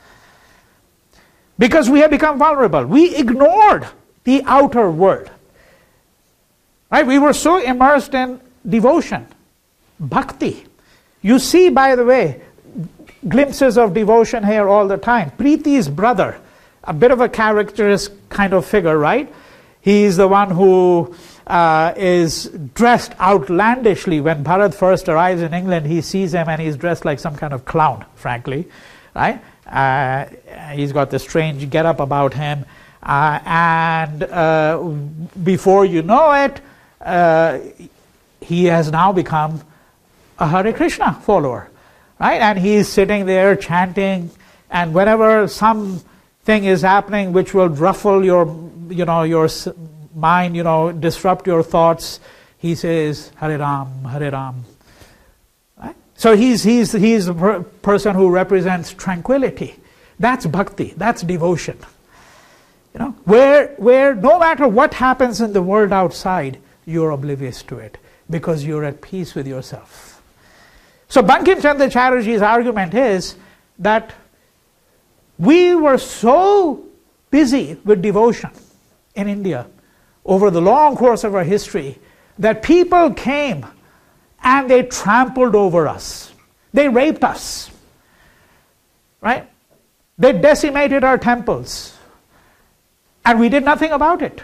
Speaker 1: Because we have become vulnerable. We ignored the outer world. Right? We were so immersed in devotion, bhakti. You see, by the way, glimpses of devotion here all the time. Preeti's brother, a bit of a characteristic kind of figure, right? He's the one who is dressed outlandishly. When Bharat first arrives in England, he sees him and he's dressed like some kind of clown, frankly, right? He's got this strange get-up about him, and before you know it, he has now become a Hare Krishna follower, right? And he's sitting there chanting, and whenever something is happening which will ruffle your mind, disrupt your thoughts, he says Hare Ram, Hare Ram. Right? So he's the person who represents tranquility. That's bhakti. That's devotion. Where no matter what happens in the world outside, you're oblivious to it because you're at peace with yourself. So Bankim Chandra Chatterjee's argument is that we were so busy with devotion in India over the long course of our history that people came and they trampled over us. They raped us. Right? They decimated our temples. And we did nothing about it.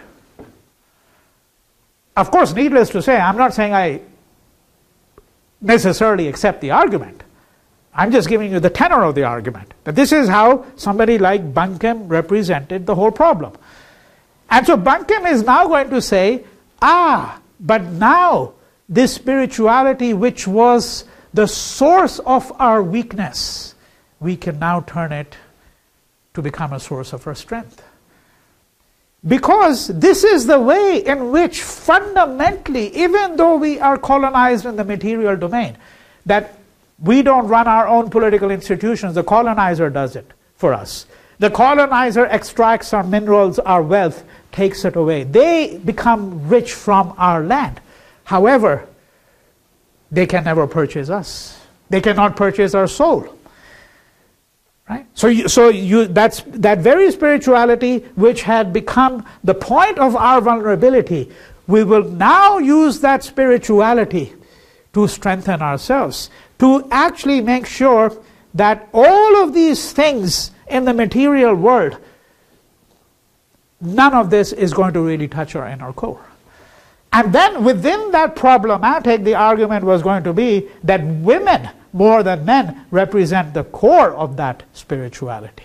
Speaker 1: Of course, needless to say, I'm not saying I necessarily accept the argument. I'm just giving you the tenor of the argument. That this is how somebody like Bankim represented the whole problem. And so Bankim is now going to say, but now this spirituality which was the source of our weakness, we can now turn it to become a source of our strength. Because this is the way in which fundamentally, even though we are colonized in the material domain, that we don't run our own political institutions, the colonizer does it for us. The colonizer extracts our minerals, our wealth, takes it away. They become rich from our land. However, they can never purchase us. They cannot purchase our soul. Right? So that's that very spirituality which had become the point of our vulnerability. We will now use that spirituality to strengthen ourselves, to actually make sure that all of these things in the material world, none of this is going to really touch our inner core. And then within that problematic, the argument was going to be that women, more than men, represent the core of that spirituality.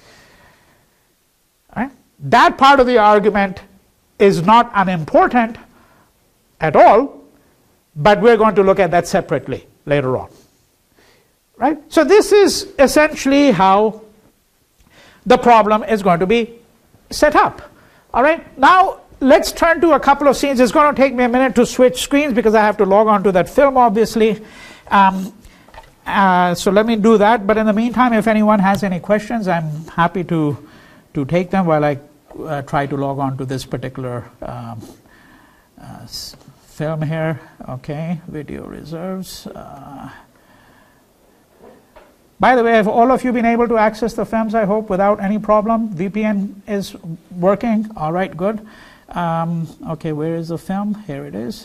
Speaker 1: Right? That part of the argument is not unimportant at all, but we're going to look at that separately later on. Right? So this is essentially how the problem is going to be set up. All right? Now, let's turn to a couple of scenes. It's going to take me a minute to switch screens because I have to log on to that film, obviously. So let me do that. But in the meantime, if anyone has any questions, I'm happy to take them while I try to log on to this particular film here. Okay, video reserves. By the way, have all of you been able to access the films, I hope, without any problem? VPN is working? All right, good. Okay, where is the film? Here it is.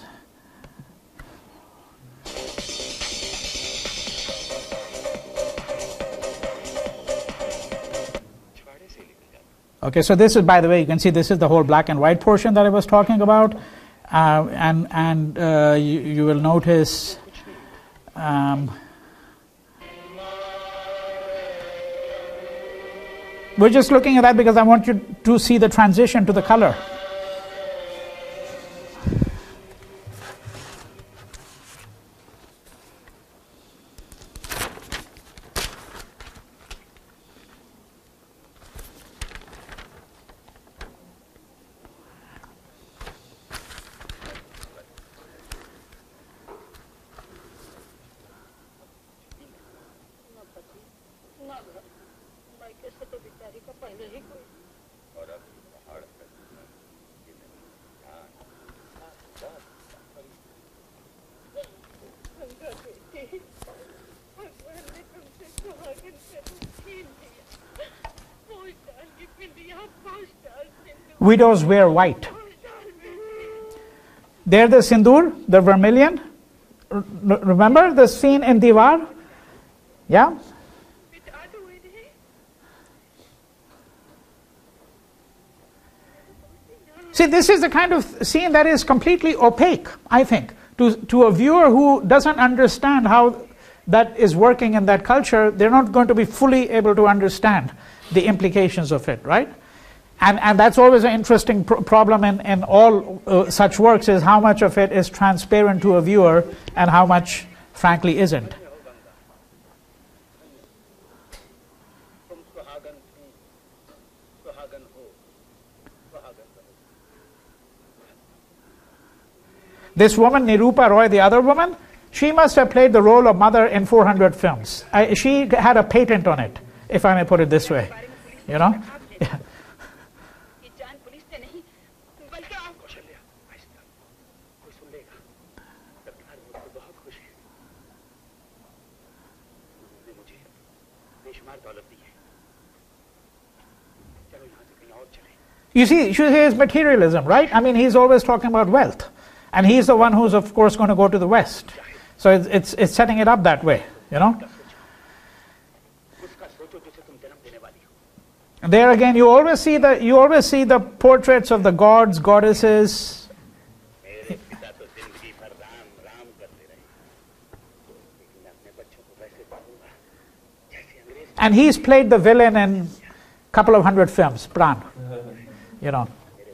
Speaker 1: Okay, so this is, by the way, you can see this is the whole black and white portion that I was talking about. You will notice we're just looking at that because I want you to see the transition to the color. Widows wear white. They're the sindoor, the vermilion. Remember the scene in Deewaar? Yeah? See, this is the kind of scene that is completely opaque, I think, to a viewer who doesn't understand how that is working in that culture. They're not going to be fully able to understand the implications of it, right? And that's always an interesting problem in all such works, is how much of it is transparent to a viewer and how much, frankly, isn't. This woman, Nirupa Roy, the other woman, she must have played the role of mother in 400 films. She had a patent on it, if I may put it this way. You know? Yeah. You see, here's materialism, right? I mean, he's always talking about wealth. And he's the one who's, of course, going to go to the West. So it's setting it up that way, you know? And there again, you always see the portraits of the gods, goddesses. And he's played the villain in a couple of hundred films, Pran. You know.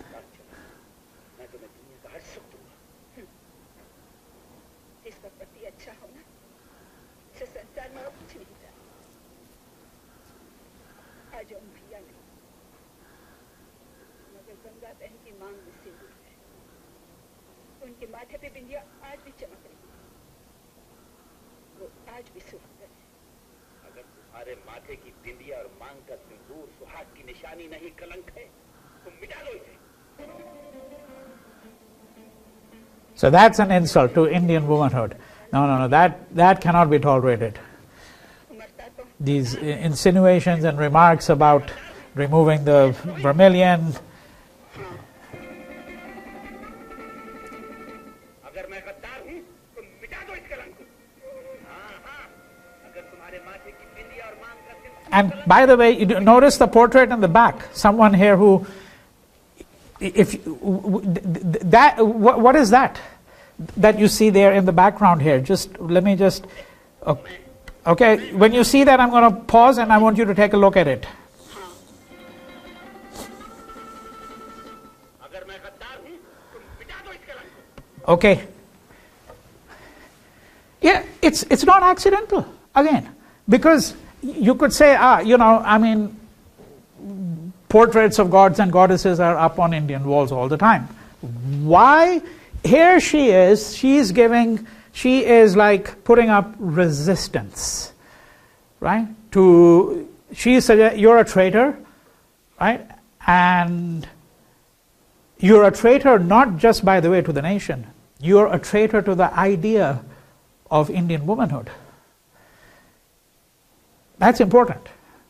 Speaker 1: So that's an insult to Indian womanhood. No, that cannot be tolerated. These insinuations and remarks about removing the vermilion. And by the way, you notice the portrait in the back. Someone here who if that, what is that you see there in the background here? Let me just, okay, when you see that, I'm going to pause and I want you to take a look at it. Okay. Yeah, it's not accidental, again, because you could say, portraits of gods and goddesses are up on Indian walls all the time. Why? Here she is like putting up resistance, right? You're a traitor, right? And you're a traitor not just, by the way, to the nation. You're a traitor to the idea of Indian womanhood. That's important.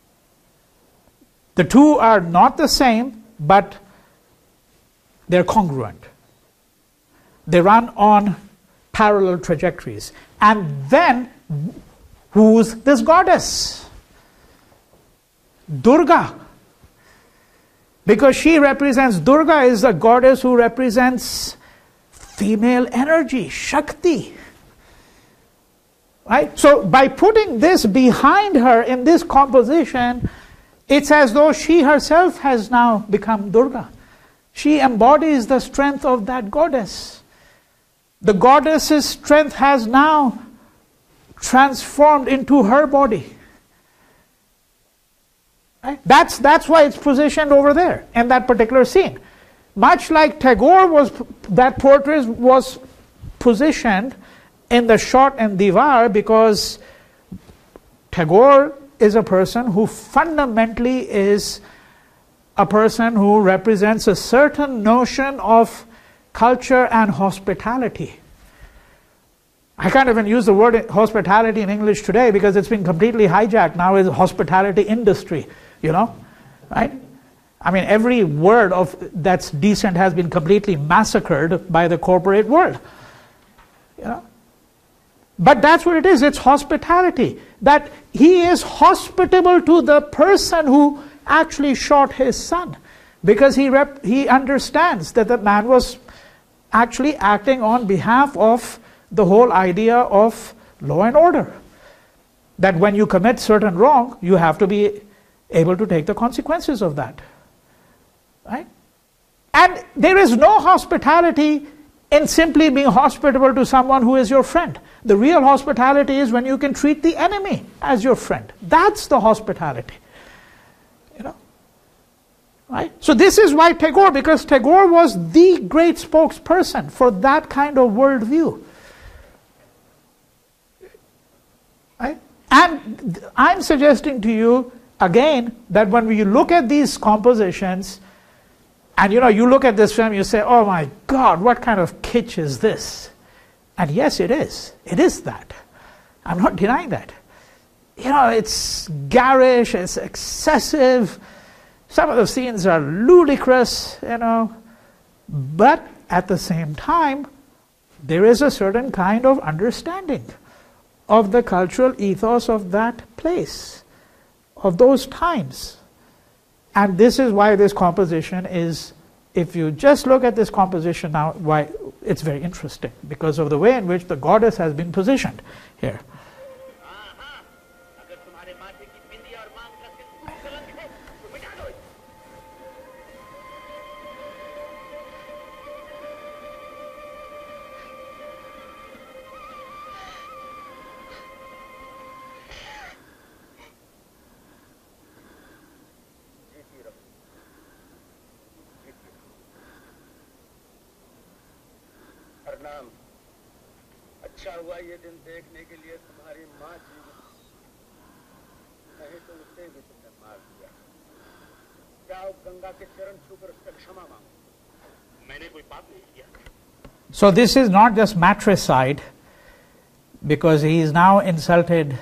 Speaker 1: The two are not the same, but they're congruent. They run on parallel trajectories. And then, who's this goddess? Durga. Because she represents, Durga is the goddess who represents female energy, Shakti. Right? So by putting this behind her in this composition, it's as though she herself has now become Durga. She embodies the strength of that goddess. The goddess's strength has now transformed into her body. Right? That's why it's positioned over there in that particular scene. Much like Tagore that portrait was positioned in the shot in Deewaar, because Tagore is a person who fundamentally is a person who represents a certain notion of culture and hospitality. I can't even use the word hospitality in English today because it's been completely hijacked. Now is hospitality industry, right? I mean, every word that's decent has been completely massacred by the corporate world. But that's what it is. It's hospitality. That he is hospitable to the person who actually shot his son, because he understands that the man was actually acting on behalf of the whole idea of law and order. That when you commit certain wrong, you have to be able to take the consequences of that. Right? And there is no hospitality in simply being hospitable to someone who is your friend. The real hospitality is when you can treat the enemy as your friend. That's the hospitality. Right? So this is why Tagore, because Tagore was the great spokesperson for that kind of worldview. Right? And I'm suggesting to you, again, that when you look at these compositions, and you look at this film, you say, oh my God, what kind of kitsch is this? And yes, it is. It is that. I'm not denying that. It's garish, it's excessive. Some of the scenes are ludicrous, But at the same time, there is a certain kind of understanding of the cultural ethos of that place, of those times. And this is why this composition is, if you just look at this composition now, why it's very interesting, because of the way in which the goddess has been positioned here.
Speaker 5: अच्छा हुआ ये दिन देखने के लिए तुम्हारी माँ जीवित, नहीं तो उसे भी तुमने मार दिया। जाओ गंगा के चरण छूकर उससे क्षमा मांगो। मैंने कोई पाप नहीं किया।
Speaker 1: So this is not just matricide, because he is now insulted,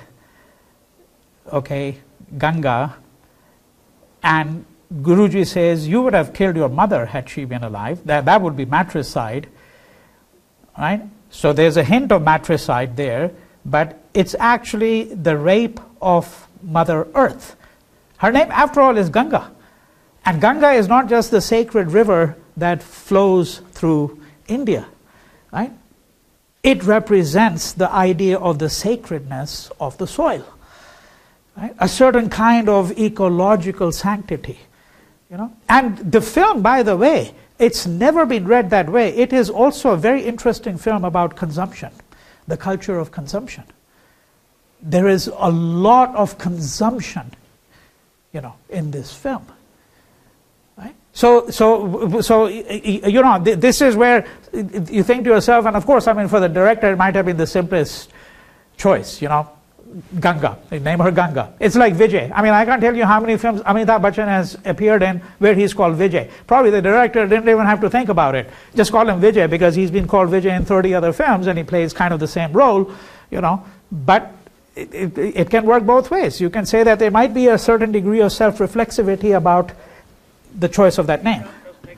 Speaker 1: Ganga, and Guruji says, you would have killed your mother had she been alive. That would be matricide, right? So there's a hint of matricide there, but it's actually the rape of Mother Earth. Her name, after all, is Ganga. And Ganga is not just the sacred river that flows through India, right? It represents the idea of the sacredness of the soil, right? A certain kind of ecological sanctity, you know. And the film, by the way, it's never been read that way. It is also a very interesting film about consumption, the culture of consumption. There is a lot of consumption, you know, in this film. Right? So you know, this is where you think to yourself, and of course, I mean, for the director, it might have been the simplest choice, you know, Ganga. They name her Ganga. It's like Vijay. I mean, I can't tell you how many films Amitabh Bachchan has appeared in where he's called Vijay. Probably the director didn't even have to think about it. Just call him Vijay because he's been called Vijay in 30 other films and he plays kind of the same role, you know. But it can work both ways. You can say that there might be a certain degree of self-reflexivity about the choice of that name.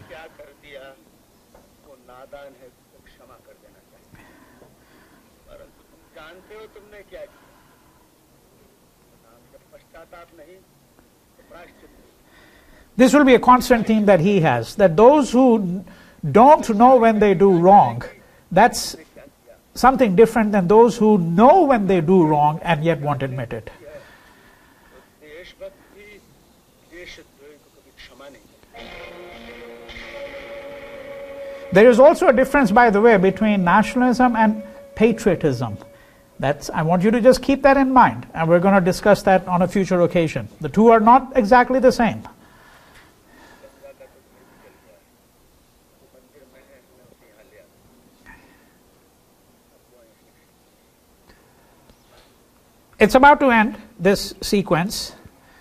Speaker 1: This will be a constant theme that he has, that those who don't know when they do wrong, that's something different than those who know when they do wrong and yet won't admit it. There is also a difference, by the way, between nationalism and patriotism. I want you to just keep that in mind, and we're going to discuss that on a future occasion. The two are not exactly the same. It's about to end, this sequence.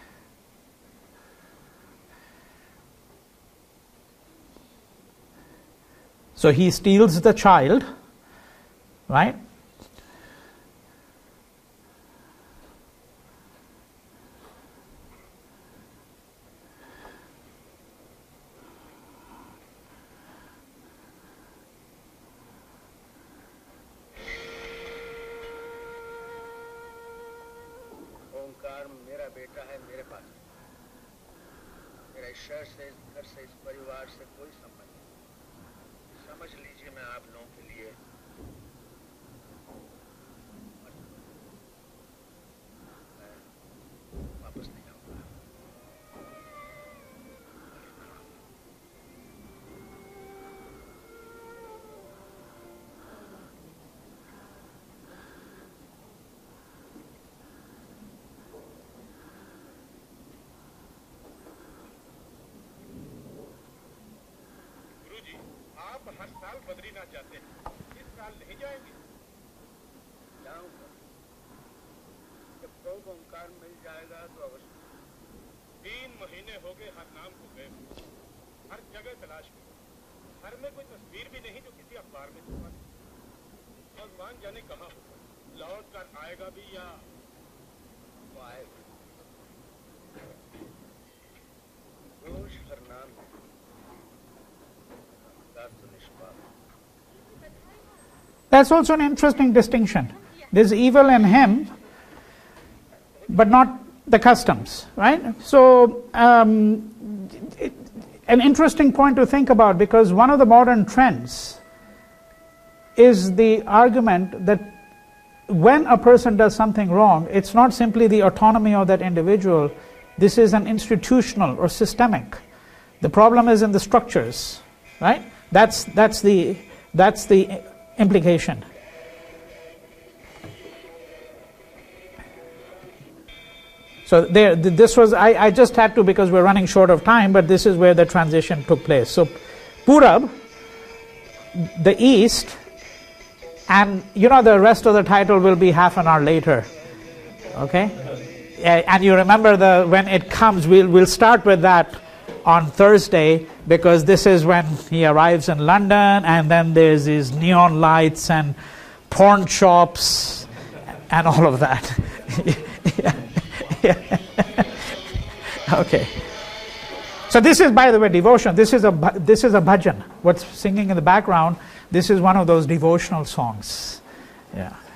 Speaker 1: So he steals the child, right?
Speaker 5: शहर से, इस घर से, इस परिवार से कोई संबंध नहीं। समझ लीजिए मैं आप लोगों के लिए मैं वापस नहीं आऊंगा।
Speaker 6: हर साल बद्रीनाथ जाते हैं, इस साल नहीं जाएंगे?
Speaker 5: जाऊंगा जब प्रभु ओंकार मिल जाएगा तो अवश्य।
Speaker 6: 3 महीने हो गए हर नाम को गए, हर जगह तलाश की, हर में कोई तस्वीर भी नहीं जो किसी अखबार में छपा दे। भगवान जाने कहाँ होगा, लौट कर आएगा भी या
Speaker 5: वो आएगा। रोज हर नाम
Speaker 1: That's also an interesting distinction. There's evil in him, but not the customs, right? So, an interesting point to think about, because one of the modern trends is the argument that when a person does something wrong, it's not simply the autonomy of that individual, this is an institutional or systemic. The problem is in the structures, right? That's the implication. So this was, I just had to, because we're running short of time, but this is where the transition took place. So Purab, the east, and you know the rest of the title will be half an hour later, okay? And you remember when it comes, we'll start with that on Thursday, because this is when he arrives in London, and then there's these neon lights and porn shops and all of that. Yeah. Okay. So this is, by the way, devotion. This is a bhajan. What's singing in the background, this is one of those devotional songs. Yeah.